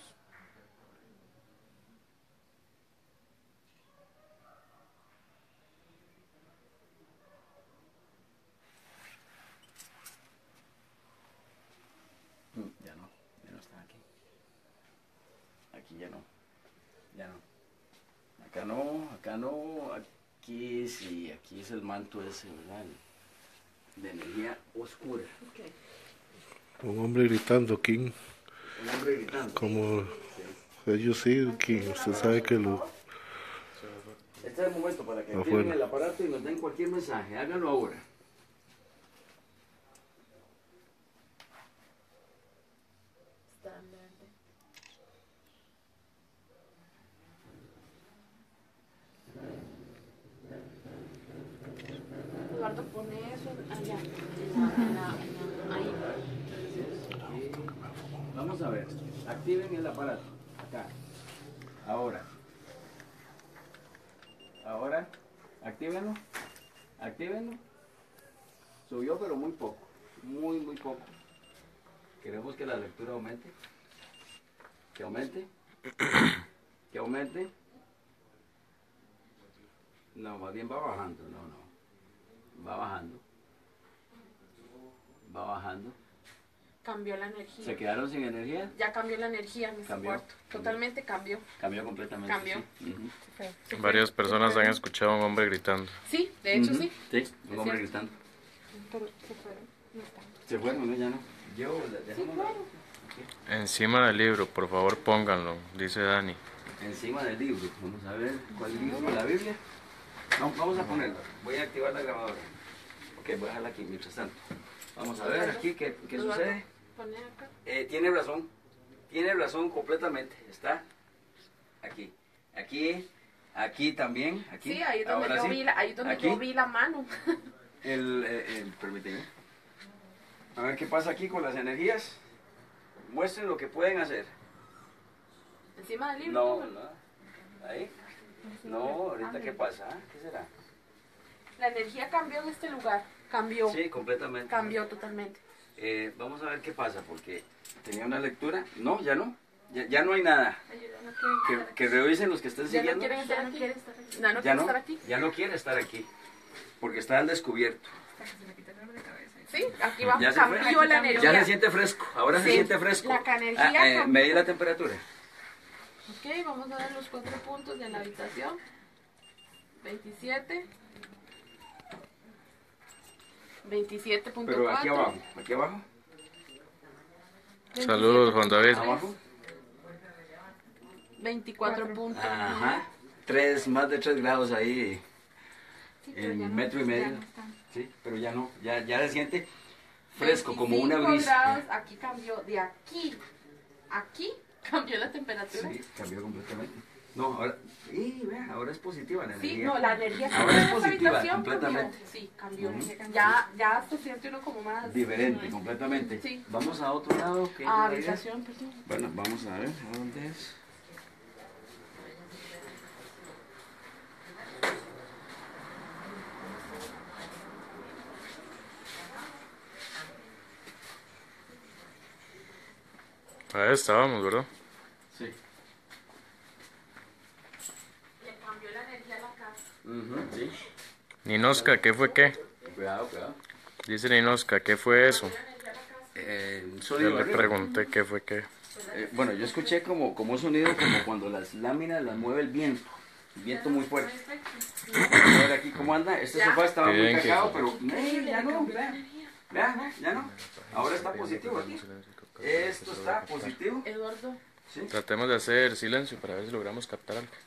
Speaker 3: Ya no están aquí. Aquí ya no. Acá no, aquí sí, aquí es el manto ese, ¿verdad? De energía oscura.
Speaker 1: Un hombre gritando, King.
Speaker 3: Un hombre gritando.
Speaker 1: Como ellos sí, King. Usted sabe que lo...
Speaker 3: Este es el momento para que
Speaker 1: Afuera.
Speaker 3: activen el aparato y nos den cualquier mensaje. Háganlo ahora.
Speaker 2: Está en verde. Eduardo, pone eso allá. Ahí.
Speaker 3: Vamos a ver. Activen el aparato. Acá. Ahora. Actívenlo. Subió, pero muy poco. Muy poco. Queremos que la lectura aumente. Que aumente. No, más bien va bajando. No. Va bajando.
Speaker 2: Cambió la energía.
Speaker 3: ¿Se quedaron sin energía?
Speaker 2: Ya cambió la energía en este
Speaker 3: Cambió.
Speaker 2: cuarto. Totalmente cambió.
Speaker 3: Cambió completamente.
Speaker 2: Cambió.
Speaker 3: Sí. Ujú.
Speaker 2: Se fue.
Speaker 4: Varias personas han escuchado a un hombre gritando.
Speaker 2: Sí, de hecho
Speaker 3: Ujú.
Speaker 2: sí.
Speaker 3: Sí, un hombre
Speaker 2: cierto.
Speaker 3: gritando.
Speaker 2: Pero se fueron. No están.
Speaker 3: Se fueron, ¿no? Ya no. Yo,
Speaker 2: Sí,
Speaker 3: dejémoslo
Speaker 2: claro.
Speaker 4: Encima del libro, por favor pónganlo, dice Dani.
Speaker 3: encima del libro. Vamos a ver cuál libro, la Biblia. No, vamos a ponerlo. Voy a activar la grabadora. Ok, voy a dejarla aquí mientras tanto. También. Vamos a ver aquí qué sucede.
Speaker 2: Pone acá.
Speaker 3: Tiene razón completamente. Está aquí. Aquí también. Aquí.
Speaker 2: Sí, ahí es donde,
Speaker 3: Ahora
Speaker 2: yo,
Speaker 3: sí.
Speaker 2: vi la, ahí es donde
Speaker 3: Aquí.
Speaker 2: yo vi la mano.
Speaker 3: Permíteme. A ver qué pasa aquí con las energías. Muestren lo que pueden hacer.
Speaker 2: Encima del libro.
Speaker 3: No,
Speaker 2: póngalo.
Speaker 3: no. Ahí. No, ahorita qué pasa. ¿Qué será?
Speaker 2: La energía cambió en este lugar. Cambió.
Speaker 3: Sí, completamente.
Speaker 2: Cambió totalmente.
Speaker 3: Vamos a ver qué pasa, porque tenía una lectura. No, ya no. Ya no hay nada. Que revisen los que estén
Speaker 2: Ya no
Speaker 3: siguiendo.
Speaker 2: quieren estar aquí. No, no
Speaker 3: Ya
Speaker 2: quieren
Speaker 3: no,
Speaker 2: estar aquí.
Speaker 3: ya no quiere estar aquí. Porque está al descubierto.
Speaker 2: Sí, aquí va.
Speaker 3: Ya se fue.
Speaker 2: Cambió la energía.
Speaker 3: Ya se siente fresco. Ahora se
Speaker 2: Sí,
Speaker 3: siente fresco.
Speaker 2: la energía cambió.
Speaker 3: Medí la temperatura.
Speaker 2: Ok, vamos a ver los 4 puntos de la habitación. 27. 27.4.
Speaker 3: Pero aquí abajo.
Speaker 2: 27.3.
Speaker 4: Saludos, Juan David.
Speaker 3: Abajo.
Speaker 2: 24 puntos.
Speaker 3: Ajá. Más de 3 grados ahí. En metro y medio. Sí, pero ya no. Ya se siente fresco, como una
Speaker 2: 25
Speaker 3: brisa.
Speaker 2: grados, aquí cambió, de aquí cambió la temperatura.
Speaker 3: Sí, cambió completamente. No, ahora, y vea, ahora es positiva la
Speaker 2: Sí,
Speaker 3: energía.
Speaker 2: no, la energía que
Speaker 3: Ahora
Speaker 2: tiene
Speaker 3: es
Speaker 2: esa
Speaker 3: positiva,
Speaker 2: habitación
Speaker 3: completamente.
Speaker 2: cambió. Sí, cambió.
Speaker 3: Ujú.
Speaker 2: Ya se siente uno como más...
Speaker 3: Diferente, completamente.
Speaker 2: Sí.
Speaker 3: Vamos a otro lado. ¿Qué
Speaker 2: Ah,
Speaker 3: es la idea?
Speaker 2: habitación, perdón.
Speaker 3: Bueno, vamos a ver, ¿a dónde es?
Speaker 4: Ahí estábamos, ¿verdad?
Speaker 3: Sí.
Speaker 2: Le cambió la energía a la casa.
Speaker 3: Sí.
Speaker 4: Ninosca, ¿qué fue qué?
Speaker 3: Cuidado, cuidado.
Speaker 4: Dice Ninosca, ¿qué fue eso?
Speaker 3: Un
Speaker 4: Yo
Speaker 3: sonido
Speaker 4: le
Speaker 3: arriba.
Speaker 4: pregunté qué fue qué.
Speaker 3: Bueno, yo escuché como un sonido como cuando las láminas las mueve el viento muy fuerte. Vamos a ver aquí cómo anda. Este sofá estaba muy
Speaker 4: Bien, que-
Speaker 3: cagado, pero ya no, vean, ya no. Ahora está positivo aquí. Esto está positivo.
Speaker 2: Eduardo,
Speaker 3: ¿Sí?
Speaker 4: Tratemos de hacer silencio para ver si logramos captar algo.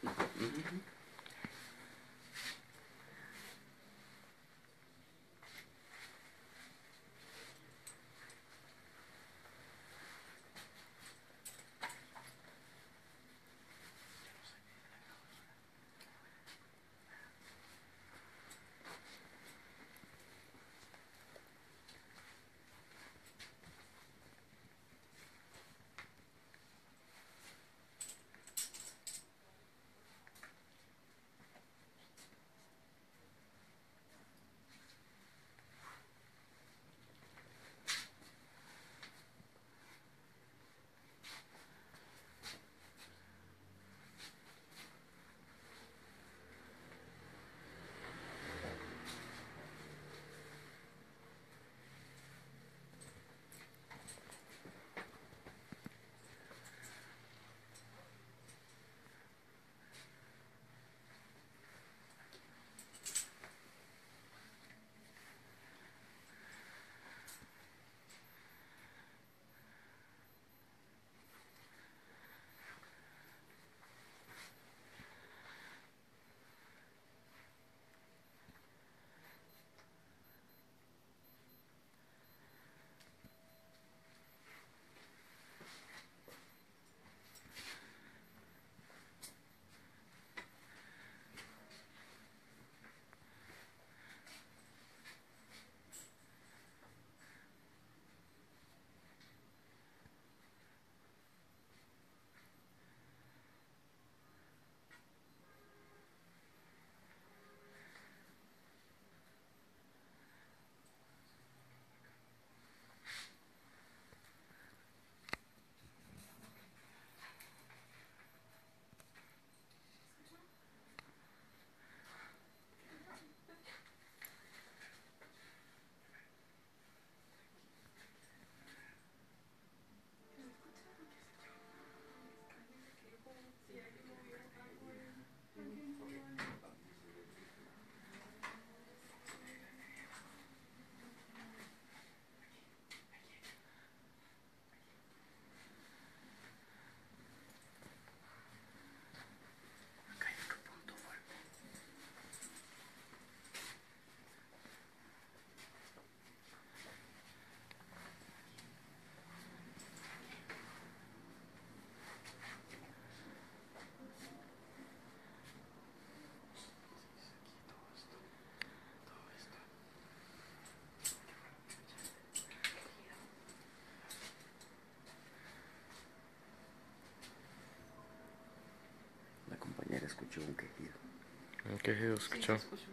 Speaker 3: La compañera escuchó un quejido.
Speaker 4: ¿Un quejido
Speaker 2: sí,
Speaker 4: escuchó?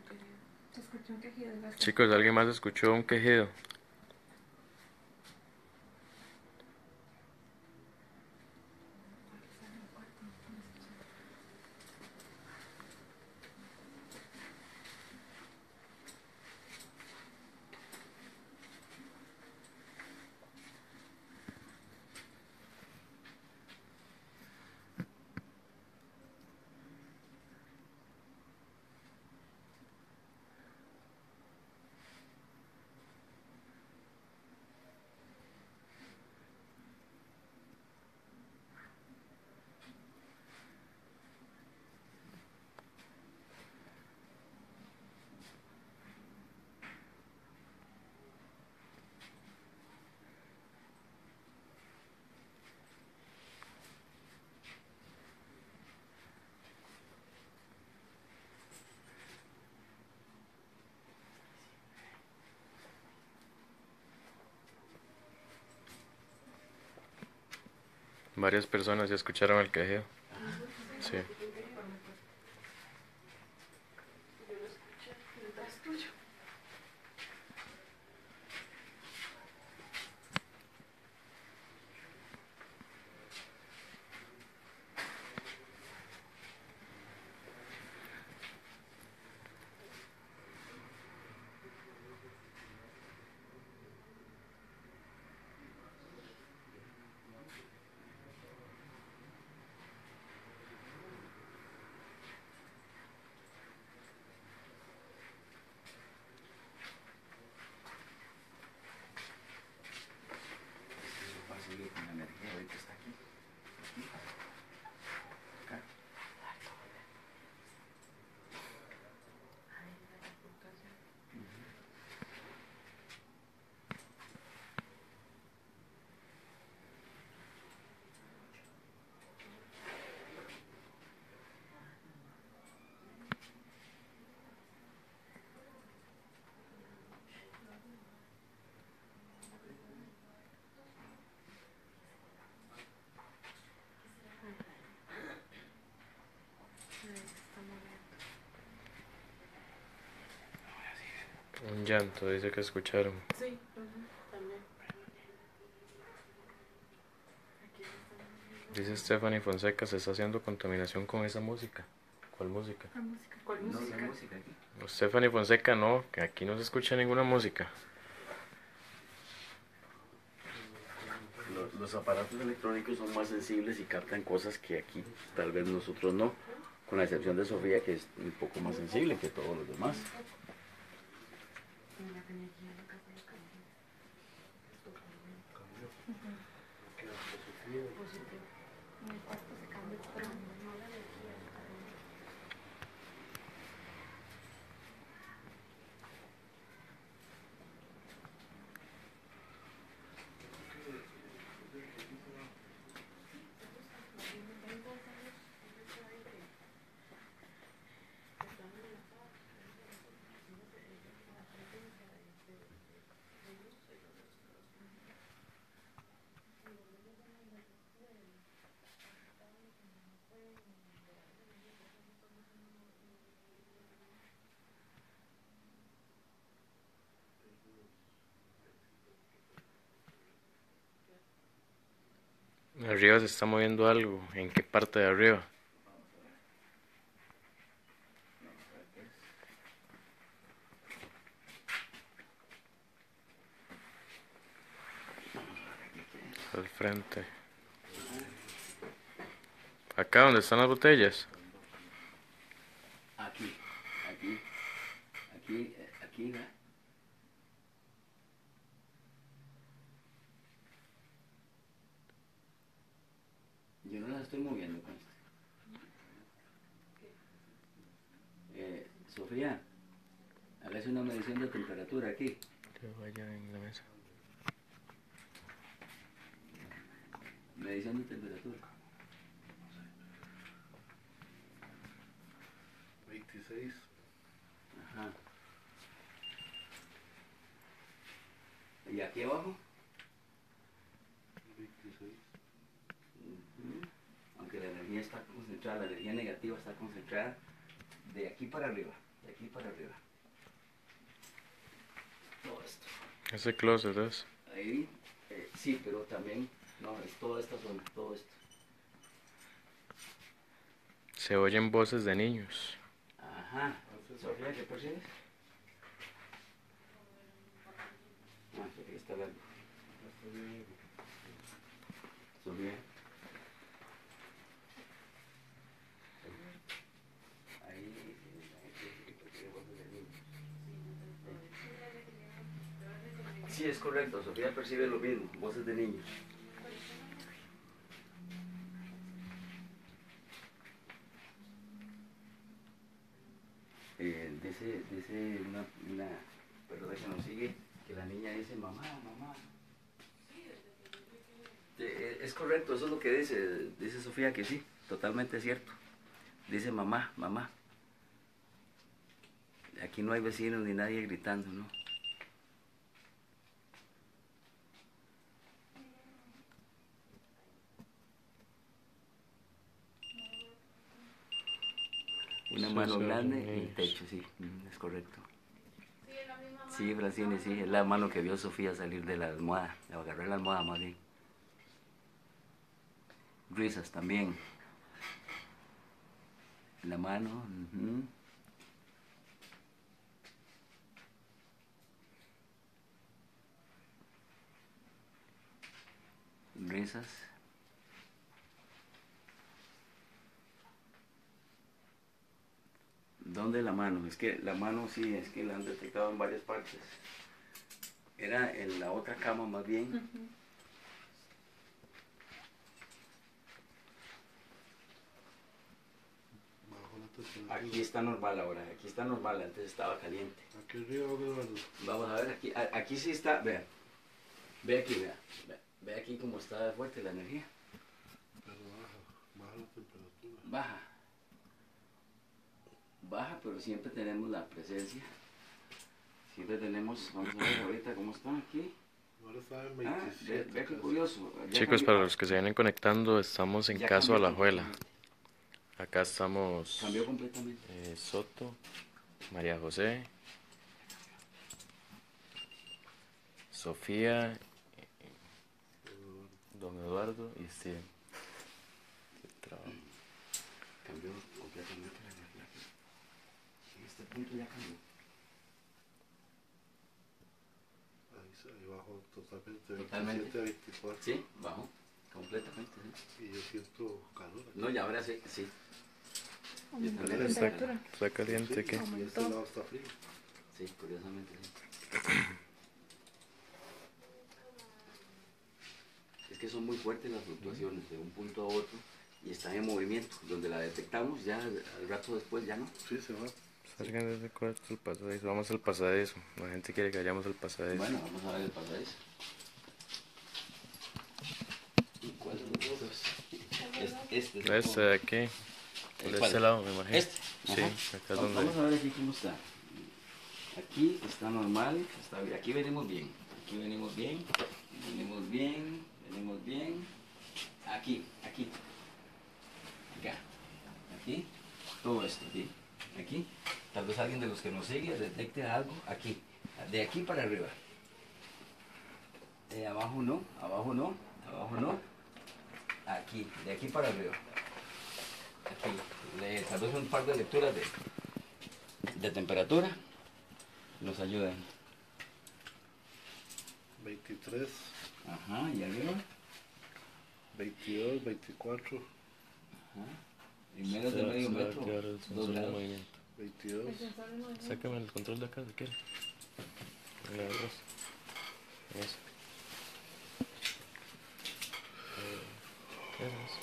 Speaker 2: se escuchó un quejido.
Speaker 4: Chicos, ¿alguien más escuchó un quejido? Varias personas ya escucharon el quejido. Sí.
Speaker 2: Yo lo escuché detrás tuyo.
Speaker 3: Eso va a seguir con la energía ahorita está aquí. Acá.
Speaker 4: Un llanto, dice que escucharon.
Speaker 2: Sí, también. Aquí está.
Speaker 4: Dice Stephanie Fonseca, se está haciendo contaminación con esa música. ¿Cuál música?
Speaker 2: La música. ¿Cuál
Speaker 3: No,
Speaker 2: música?
Speaker 3: la música aquí.
Speaker 4: Stephanie Fonseca, no, que aquí no se escucha ninguna música.
Speaker 3: Los aparatos electrónicos son más sensibles y captan cosas que aquí tal vez nosotros no, con la excepción de Sofía, que es un poco más sensible que todos los demás.
Speaker 4: Arriba se está moviendo algo. ¿En qué parte de arriba? Al frente. Acá donde están las botellas.
Speaker 3: Aquí, ¿verdad? Yo no las estoy moviendo, pues. Sofía, hágase una medición de temperatura aquí.
Speaker 4: Que vaya en la mesa.
Speaker 3: Medición de temperatura.
Speaker 1: 26.
Speaker 3: Ajá. ¿Y aquí abajo?
Speaker 1: 26.
Speaker 3: Ujú. Aunque la energía está concentrada, la energía negativa está concentrada de aquí para arriba, de aquí para arriba. Todo esto.
Speaker 4: Ese closet es.
Speaker 3: Ahí, sí, pero también, no, es toda esta zona, todo esto.
Speaker 4: Se oyen voces de niños.
Speaker 3: Ajá. Sofía, ¿qué percibes? Ah, Sofía está hablando. Sofía. Ahí, percibe voces de niños. Sí, es correcto, Sofía percibe lo mismo, voces de niños. Dice una persona que nos sigue que la niña dice mamá, mamá. Es correcto, eso es lo que dice Sofía, que sí, totalmente cierto. Dice mamá, mamá. Aquí no hay vecinos ni nadie gritando, ¿no? Una
Speaker 4: Sí,
Speaker 3: mano
Speaker 4: sí,
Speaker 3: grande
Speaker 4: sí.
Speaker 3: y el techo, sí, es correcto. Sí, Francine, sí, es la mano que vio Sofía salir de la almohada, de agarrar la almohada más bien. Risas también. La mano, risas. ¿Dónde la mano? Es que la mano sí, es que la han detectado en varias partes. Era en la otra cama más bien.
Speaker 1: Bajo la temperatura.
Speaker 3: Aquí está normal ahora, aquí está normal, antes estaba caliente.
Speaker 1: Aquí arriba, Eduardo.
Speaker 3: Vamos a ver, aquí sí está, vea. Ve aquí, vea. Ve aquí cómo está fuerte la energía.
Speaker 1: Pero baja la temperatura.
Speaker 3: Baja. Baja, pero siempre tenemos la presencia. Siempre tenemos, vamos a ver ahorita cómo está aquí.
Speaker 1: Ahora está en 27.
Speaker 3: Ve qué
Speaker 1: casi.
Speaker 3: curioso. Ya
Speaker 4: Chicos,
Speaker 3: cambió.
Speaker 4: para los que se vienen conectando, estamos en
Speaker 3: Ya
Speaker 4: Caso
Speaker 3: cambió
Speaker 4: Alajuela.
Speaker 3: completamente.
Speaker 4: Acá estamos
Speaker 3: Cambió completamente.
Speaker 4: Soto, María José, Sofía, Don Eduardo y Steven. Qué trabajo.
Speaker 3: Cambió completamente la energía. En este punto ya cambió.
Speaker 1: Ahí bajó totalmente.
Speaker 3: Totalmente.
Speaker 1: 27 a 24.
Speaker 3: Sí, bajó. Completamente, sí.
Speaker 1: Y yo siento calor. Aquí.
Speaker 3: No, y ahora sí, sí. Yo
Speaker 2: Aumentó la
Speaker 3: también.
Speaker 2: temperatura.
Speaker 4: Está caliente, ¿qué?
Speaker 1: Y este lado está frío.
Speaker 3: Sí, curiosamente, sí. Es que son muy fuertes las fluctuaciones de un punto a otro y están en movimiento. Donde la detectamos, ya al rato después ya no.
Speaker 1: Sí, se va.
Speaker 4: Salgan de ese cuarto el pasadizo. Vamos al pasadizo. La gente quiere que vayamos al pasadizo.
Speaker 3: Bueno, vamos a ver el pasadizo. ¿Y cuál de los dos? Este es el
Speaker 4: Este de aquí. De
Speaker 3: ¿Cuál?
Speaker 4: este lado, me imagino.
Speaker 3: Este.
Speaker 4: Sí,
Speaker 3: Ajá.
Speaker 4: acá es
Speaker 3: Vamos
Speaker 4: donde.
Speaker 3: a ver aquí cómo está. Aquí está normal, está bien. Aquí venimos bien. Aquí venimos bien. Venimos bien. Venimos bien. Aquí. Acá. Aquí. Todo esto, aquí. Aquí. Tal vez alguien de los que nos sigue detecte algo aquí. De aquí para arriba. Abajo no, abajo no, abajo no. Aquí, de aquí para arriba. Aquí. Tal vez un par de lecturas de temperatura nos ayudan.
Speaker 1: 23,
Speaker 3: Ajá, y arriba.
Speaker 1: 22, 24,
Speaker 3: Ajá. En menos de medio metro. 2 grados.
Speaker 1: 22.
Speaker 4: Sácame el control de acá si quieres. Venga, vos. Eso. ¿Qué es eso?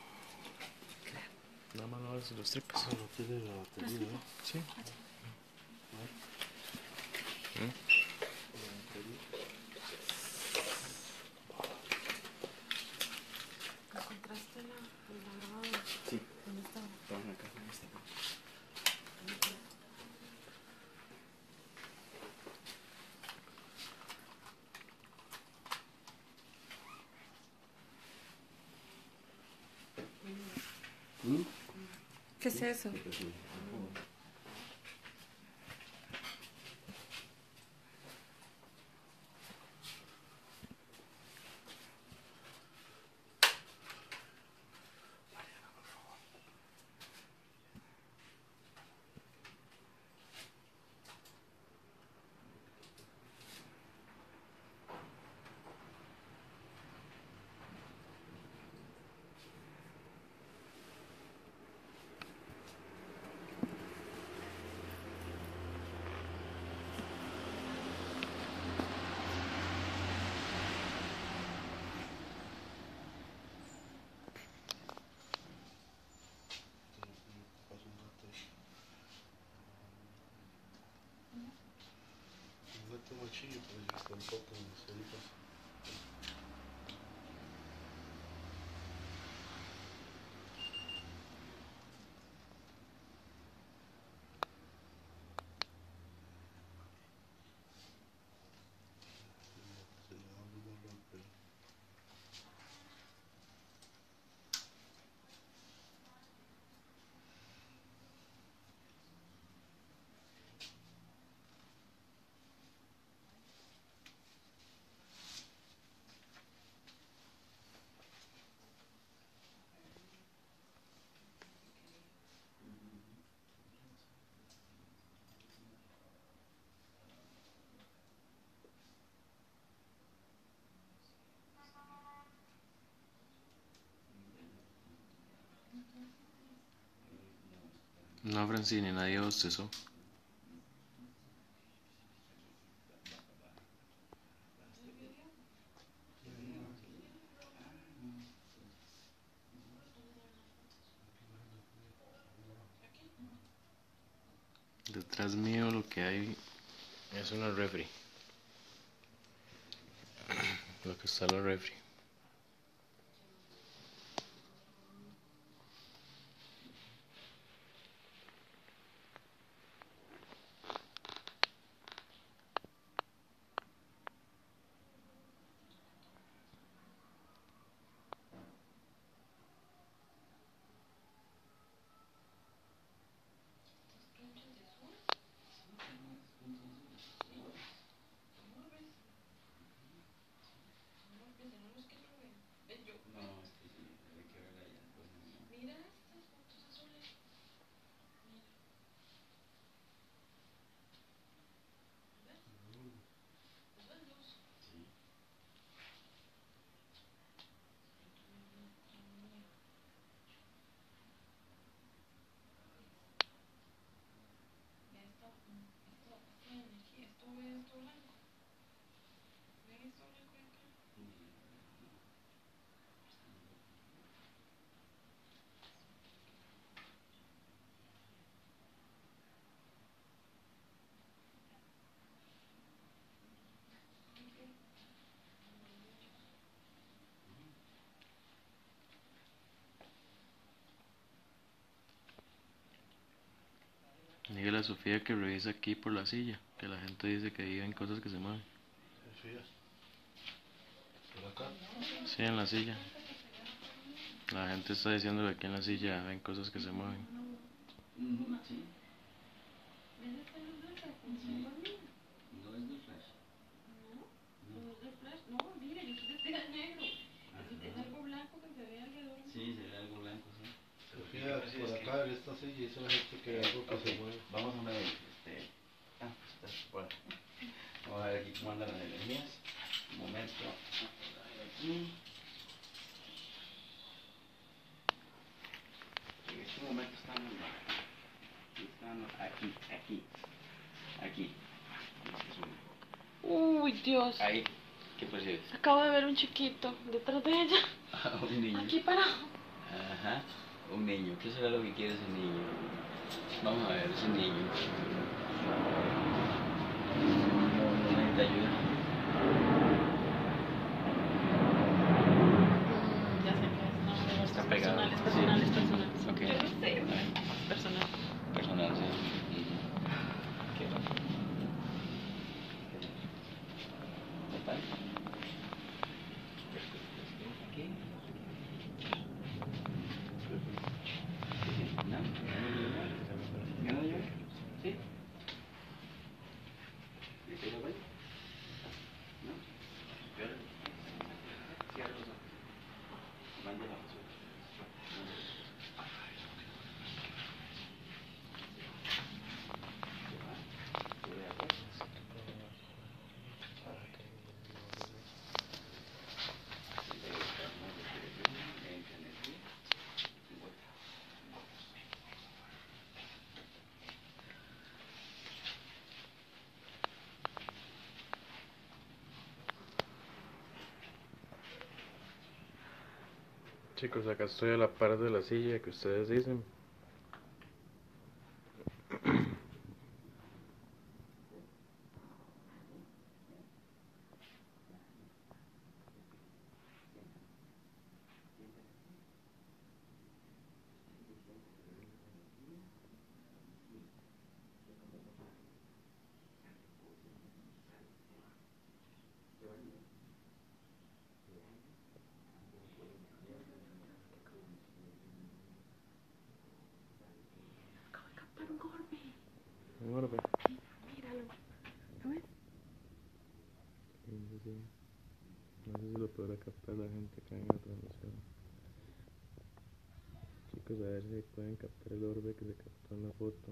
Speaker 4: Nada más no ves los tripas.
Speaker 1: No tiene la batería, ¿no?
Speaker 4: Sí.
Speaker 2: ¿Encontraste la grabadora?
Speaker 3: Sí.
Speaker 2: ¿Dónde estaba?
Speaker 3: Estaban acá en esta parte. ¿Mm?
Speaker 2: ¿Qué es eso?
Speaker 1: Pasa un gato ahí. Un gato machillo, pero ya está un poco en las orejas. Se le va muy mal el pelo.
Speaker 4: No, Francine, nadie bostezó. Detrás mío lo que hay es una refri. Lo que está la refri. Dígale a Sofía que revise aquí por la silla, que la gente dice que ahí ven cosas que se mueven.
Speaker 1: Sofía, ¿por acá?
Speaker 4: Sí, en la silla. La gente está diciendo que aquí en la silla ven cosas que se mueven.
Speaker 3: Sí. No es de flash. Sí, se ve algo blanco, sí.
Speaker 1: Sofía, por acá en esta silla hizo gente que ve algo que se mueve.
Speaker 3: Vamos a ver, bueno. Vamos a ver aquí cómo andan las energías. Un momento. Aquí. En este momento están aquí.
Speaker 2: Uy, Dios.
Speaker 3: Ahí. ¿Qué percibes?
Speaker 2: Acabo de ver un chiquito detrás de ella.
Speaker 3: Un niño.
Speaker 2: Aquí parado.
Speaker 3: Ajá. Un niño. ¿Qué será lo que quiere ese niño? Vamos a ver, ese niño. ¿Necesita ayuda?
Speaker 2: Ya sé que es. No,
Speaker 3: Está pegado.
Speaker 2: personales.
Speaker 3: Ok.
Speaker 2: Yo no sé. Personal.
Speaker 3: Personal, sí. Qué raro. ¿Total? Aquí. ¿No? ¿Ya no llueve? ¿Sí? ¿Y te lo voy? ¿No? Cierra los ojos. Manda la basura.
Speaker 4: Chicos, acá estoy a la par de la silla que ustedes dicen. Bueno, pues.
Speaker 2: Míralo. ¿Lo ves?
Speaker 4: No sé si lo podrá captar la gente acá en la transmisión. Chicos, a ver si pueden captar el orbe que se captó en la foto.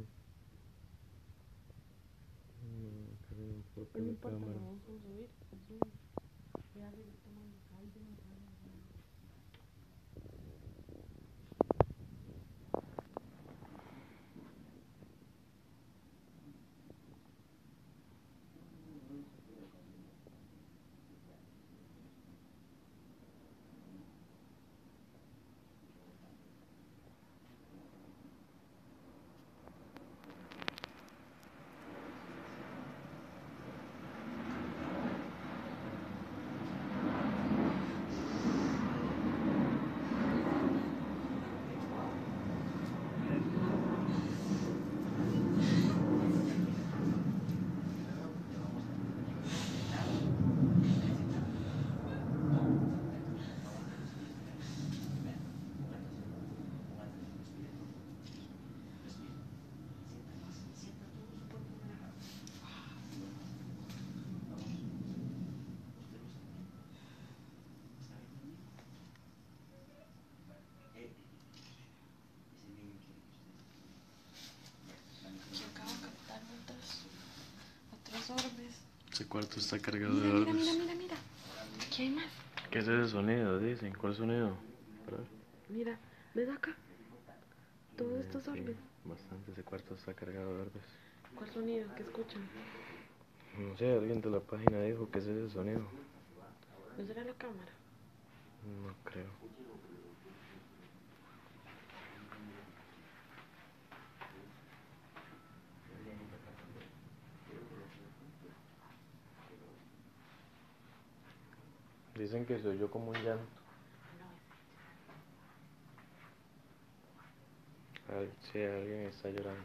Speaker 4: No, casi no enfoca
Speaker 2: No
Speaker 4: la
Speaker 2: importa, lo
Speaker 4: cámara.
Speaker 2: vamos a subir. Voy a seguir tomando caldo.
Speaker 4: cuarto está cargado
Speaker 2: Mira,
Speaker 4: de
Speaker 2: mira,
Speaker 4: orbes.
Speaker 2: mira, mira, mira. ¿Qué hay más?
Speaker 4: ¿Qué es ese sonido? Dicen. ¿Cuál sonido? Para ver.
Speaker 2: Mira, ¿ves acá? Todos estos
Speaker 4: Sí,
Speaker 2: orbes.
Speaker 4: bastante. Ese cuarto está cargado de orbes.
Speaker 2: ¿Cuál sonido? ¿Qué escuchan?
Speaker 4: No sé, alguien de la página dijo que es ese sonido.
Speaker 2: ¿No será la cámara?
Speaker 4: No creo. Dicen que se oyó como un llanto. Sí, alguien está llorando.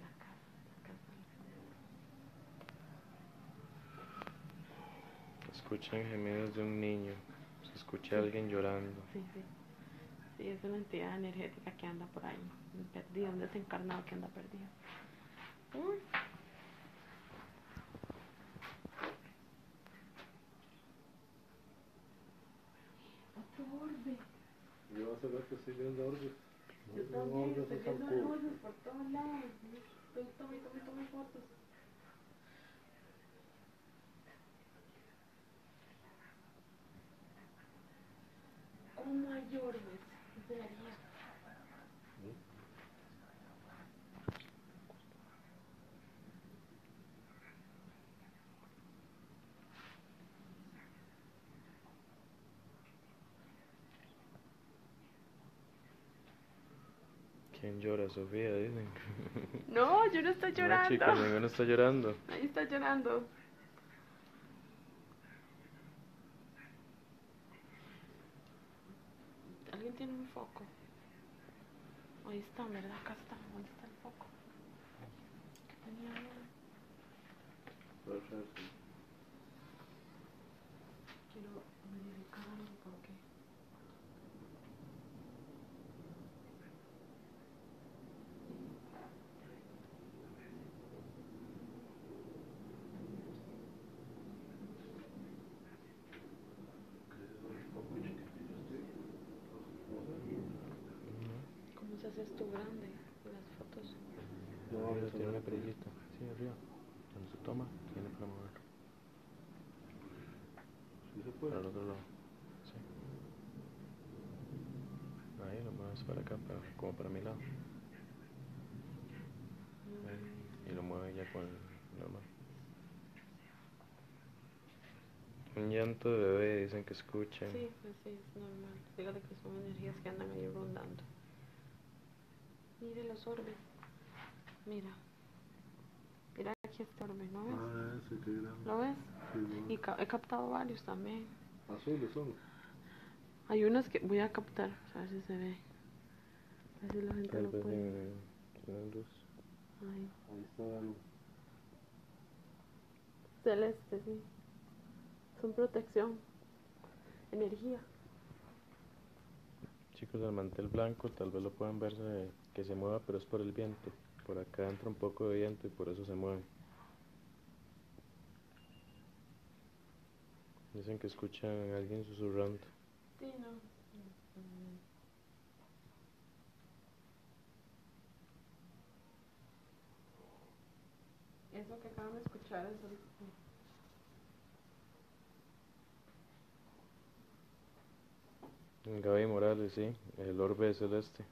Speaker 4: Escuchan gemidos de un niño. Se escucha a alguien llorando.
Speaker 2: Sí, sí. Sí, es una entidad energética que anda por ahí. Perdido, un desencarnado que anda perdido. Uy. Otro orbe.
Speaker 1: Yo hace rato estoy viendo orbes.
Speaker 2: Yo también estoy viendo luces por todos lados. Tome fotos. ¿Cómo hay orbes? Es de la guía.
Speaker 4: ¿Quién llora? Sofía, dicen.
Speaker 2: No, yo no estoy
Speaker 4: No,
Speaker 2: llorando.
Speaker 4: chicos, ninguno está llorando.
Speaker 2: Ahí está llorando. ¿Alguien tiene un foco? Ahí está, ¿verdad? Acá está. ¿Dónde está el foco? ¿Qué tenía ahora? Quiero verificar algo porque... ¿Cómo se hace esto grande? Las fotos.
Speaker 1: No,
Speaker 4: Arriba
Speaker 1: eso
Speaker 4: tiene
Speaker 1: no
Speaker 4: una
Speaker 1: es.
Speaker 4: perillita. Sí, arriba. Cuando se toma, tiene para mover.
Speaker 1: Sí se
Speaker 4: Para
Speaker 1: puede.
Speaker 4: el otro lado. Sí. Ahí lo mueves para acá, como para mi lado. Ahí. Y lo mueve ya con el normal. Un llanto de bebé, dicen que escuchan.
Speaker 2: Sí, pues sí, es normal. Dígale que son energías que andan ahí rondando. Mire los orbes. Mira. Mira aquí este orbe, ¿no ves?
Speaker 1: Ah, ese que grande.
Speaker 2: ¿Lo ves?
Speaker 1: Sí, no.
Speaker 2: Y he captado varios también.
Speaker 1: Azules son.
Speaker 2: Hay unos que voy a captar, a ver si se ve. A ver si la gente
Speaker 4: Tal
Speaker 2: lo
Speaker 4: vez
Speaker 2: puede.
Speaker 4: en la luz.
Speaker 2: Ahí.
Speaker 1: Ahí está algo.
Speaker 2: Celeste, sí. Son protección. Energía.
Speaker 4: Chicos, el mantel blanco tal vez lo puedan ver que se mueva, pero es por el viento. Por acá entra un poco de viento y por eso se mueve. Dicen que escuchan a alguien susurrando.
Speaker 2: Sí, no. Eso que acaban de escuchar es el...
Speaker 4: Gaby Morales, sí, el orbe celeste.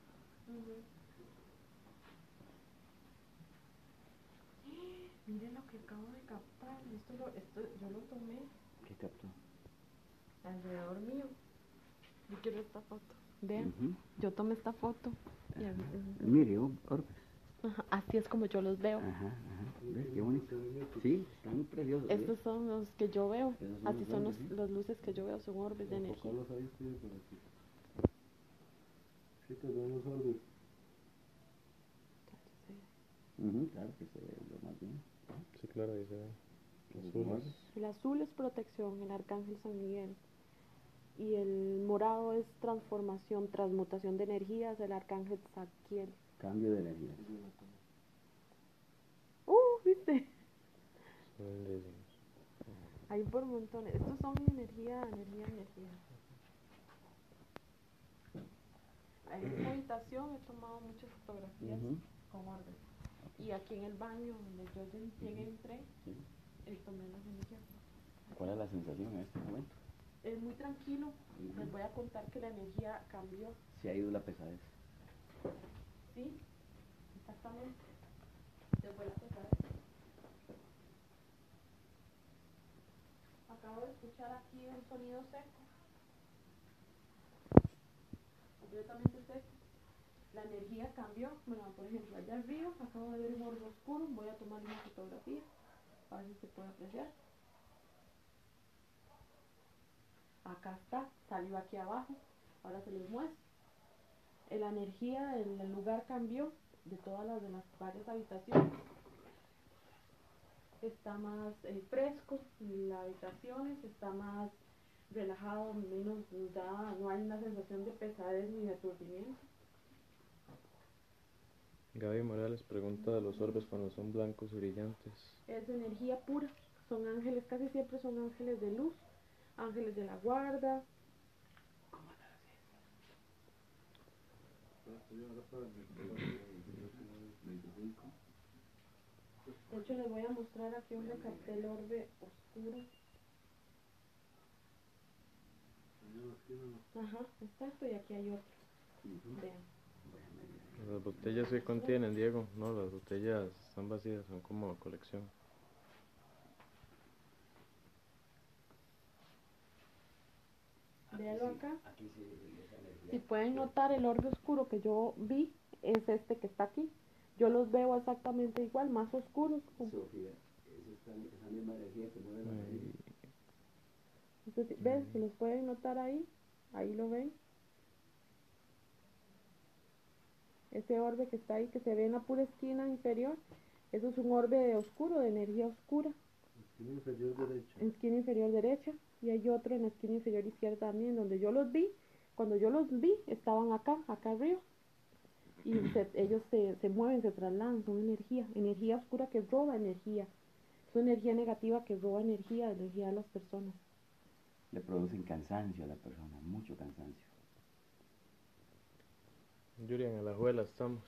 Speaker 2: Miren lo que acabo de captar. Esto yo lo tomé
Speaker 3: ¿Qué captó?
Speaker 2: alrededor mío. Yo quiero esta foto. Vean, yo tomé esta foto.
Speaker 3: Mire, orbes.
Speaker 2: Ajá, así es como yo los veo.
Speaker 3: Ajá. ¿Ves qué bonito? Sí, están preciosos.
Speaker 2: Estos son los que yo veo.
Speaker 3: Esos son
Speaker 2: Así
Speaker 3: los
Speaker 2: son
Speaker 3: orbes, sí.
Speaker 2: los luces que yo veo, son orbes de energía.
Speaker 1: Enfocarlos ahí, sí, por aquí. Sí, te ven los orbes.
Speaker 3: Claro que se ve lo más bien.
Speaker 4: Sí, claro, ahí se ve.
Speaker 3: Los
Speaker 4: Azules.
Speaker 3: orbes.
Speaker 2: El azul es protección, el arcángel San Miguel. Y el morado es transformación, transmutación de energías, el arcángel Zadkiel.
Speaker 3: Cambio de energía.
Speaker 2: ¿Viste?
Speaker 4: Son lindísimos.
Speaker 2: Hay por montones. Estos son energía. En esta habitación he tomado muchas fotografías con orden. Y aquí en el baño, donde yo llegué, entré, tomé las energías.
Speaker 3: ¿Cuál es la sensación en este momento?
Speaker 2: Es muy tranquilo. Les voy a contar que la energía cambió.
Speaker 3: Se ha ido la pesadez.
Speaker 2: Sí, exactamente. Les voy a contar. Acabo de escuchar aquí un sonido seco. Completamente seco. La energía cambió. Bueno, por ejemplo, allá arriba acabo de ver un orbe oscuro. Voy a tomar una fotografía para ver si se puede apreciar. Acá está, salió aquí abajo. Ahora se les muestra. La energía del lugar cambió de todas las de las varias habitaciones. Está más fresco, las habitaciones, está más relajado, menos dudada, no hay una sensación de pesadez ni de aturdimiento.
Speaker 4: Gaby Morales pregunta de los orbes cuando son blancos y brillantes.
Speaker 2: Es energía pura, son ángeles, casi siempre son ángeles de luz, ángeles de la guarda. De hecho les voy a mostrar aquí un cartel orbe oscuro. Ajá, exacto, y aquí hay otro. Vean.
Speaker 4: Las botellas que contienen, Diego, no, las botellas están vacías, son como colección.
Speaker 2: Véanlo acá. Si pueden notar el orbe oscuro que yo vi, es este que está aquí. Yo los veo exactamente igual, más oscuros.
Speaker 3: Sofía, esa misma energía que mueve la energía.
Speaker 2: Entonces, ¿ven? Si los pueden notar ahí, ahí lo ven. Ese orbe que está ahí, que se ve en la pura esquina inferior, eso es un orbe oscuro, de energía oscura.
Speaker 1: Esquina inferior derecha.
Speaker 2: En esquina inferior derecha, y hay otro en la esquina inferior izquierda también, donde yo los vi. Cuando yo los vi, estaban acá arriba. Y ellos se mueven, se trasladan, son energía oscura que roba energía. Es una energía negativa que roba energía de las personas.
Speaker 3: Le producen cansancio a la persona, mucho cansancio.
Speaker 4: Yuri, en Alajuela estamos.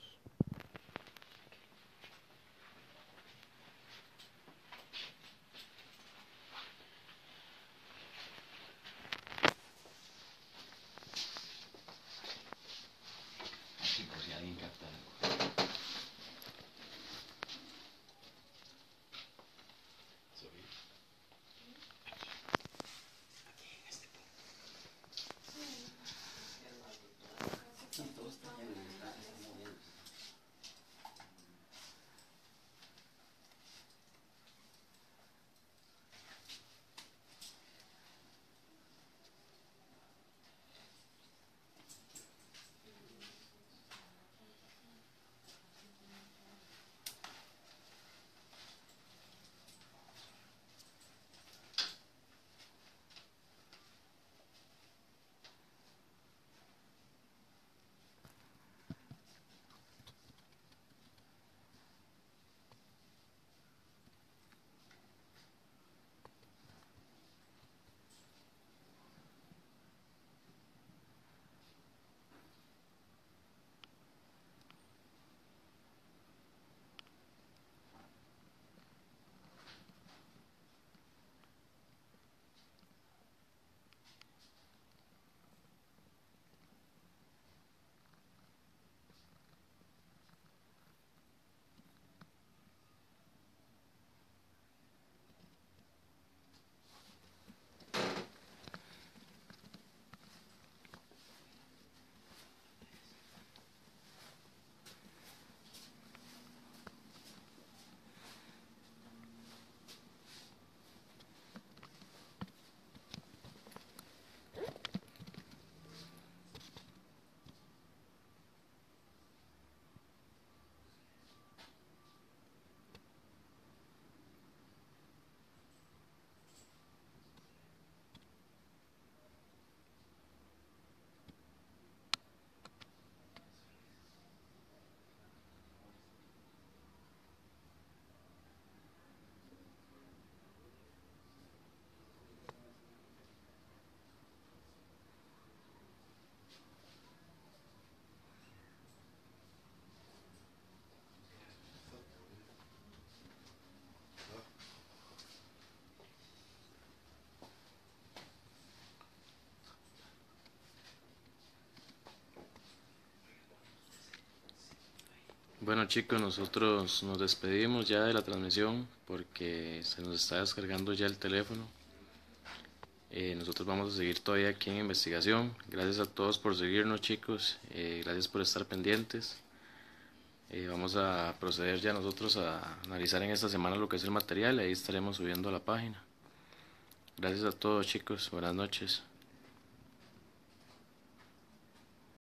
Speaker 3: Así por si alguien capta algo. Aquí en este punto. Sí, todo está lleno, está moviendo.
Speaker 4: Bueno chicos, nosotros nos despedimos ya de la transmisión porque se nos está descargando ya el teléfono. Nosotros vamos a seguir todavía aquí en investigación. Gracias a todos por seguirnos chicos, gracias por estar pendientes. Vamos a proceder ya nosotros a analizar en esta semana lo que es el material y ahí estaremos subiendo a la página. Gracias a todos chicos, buenas noches.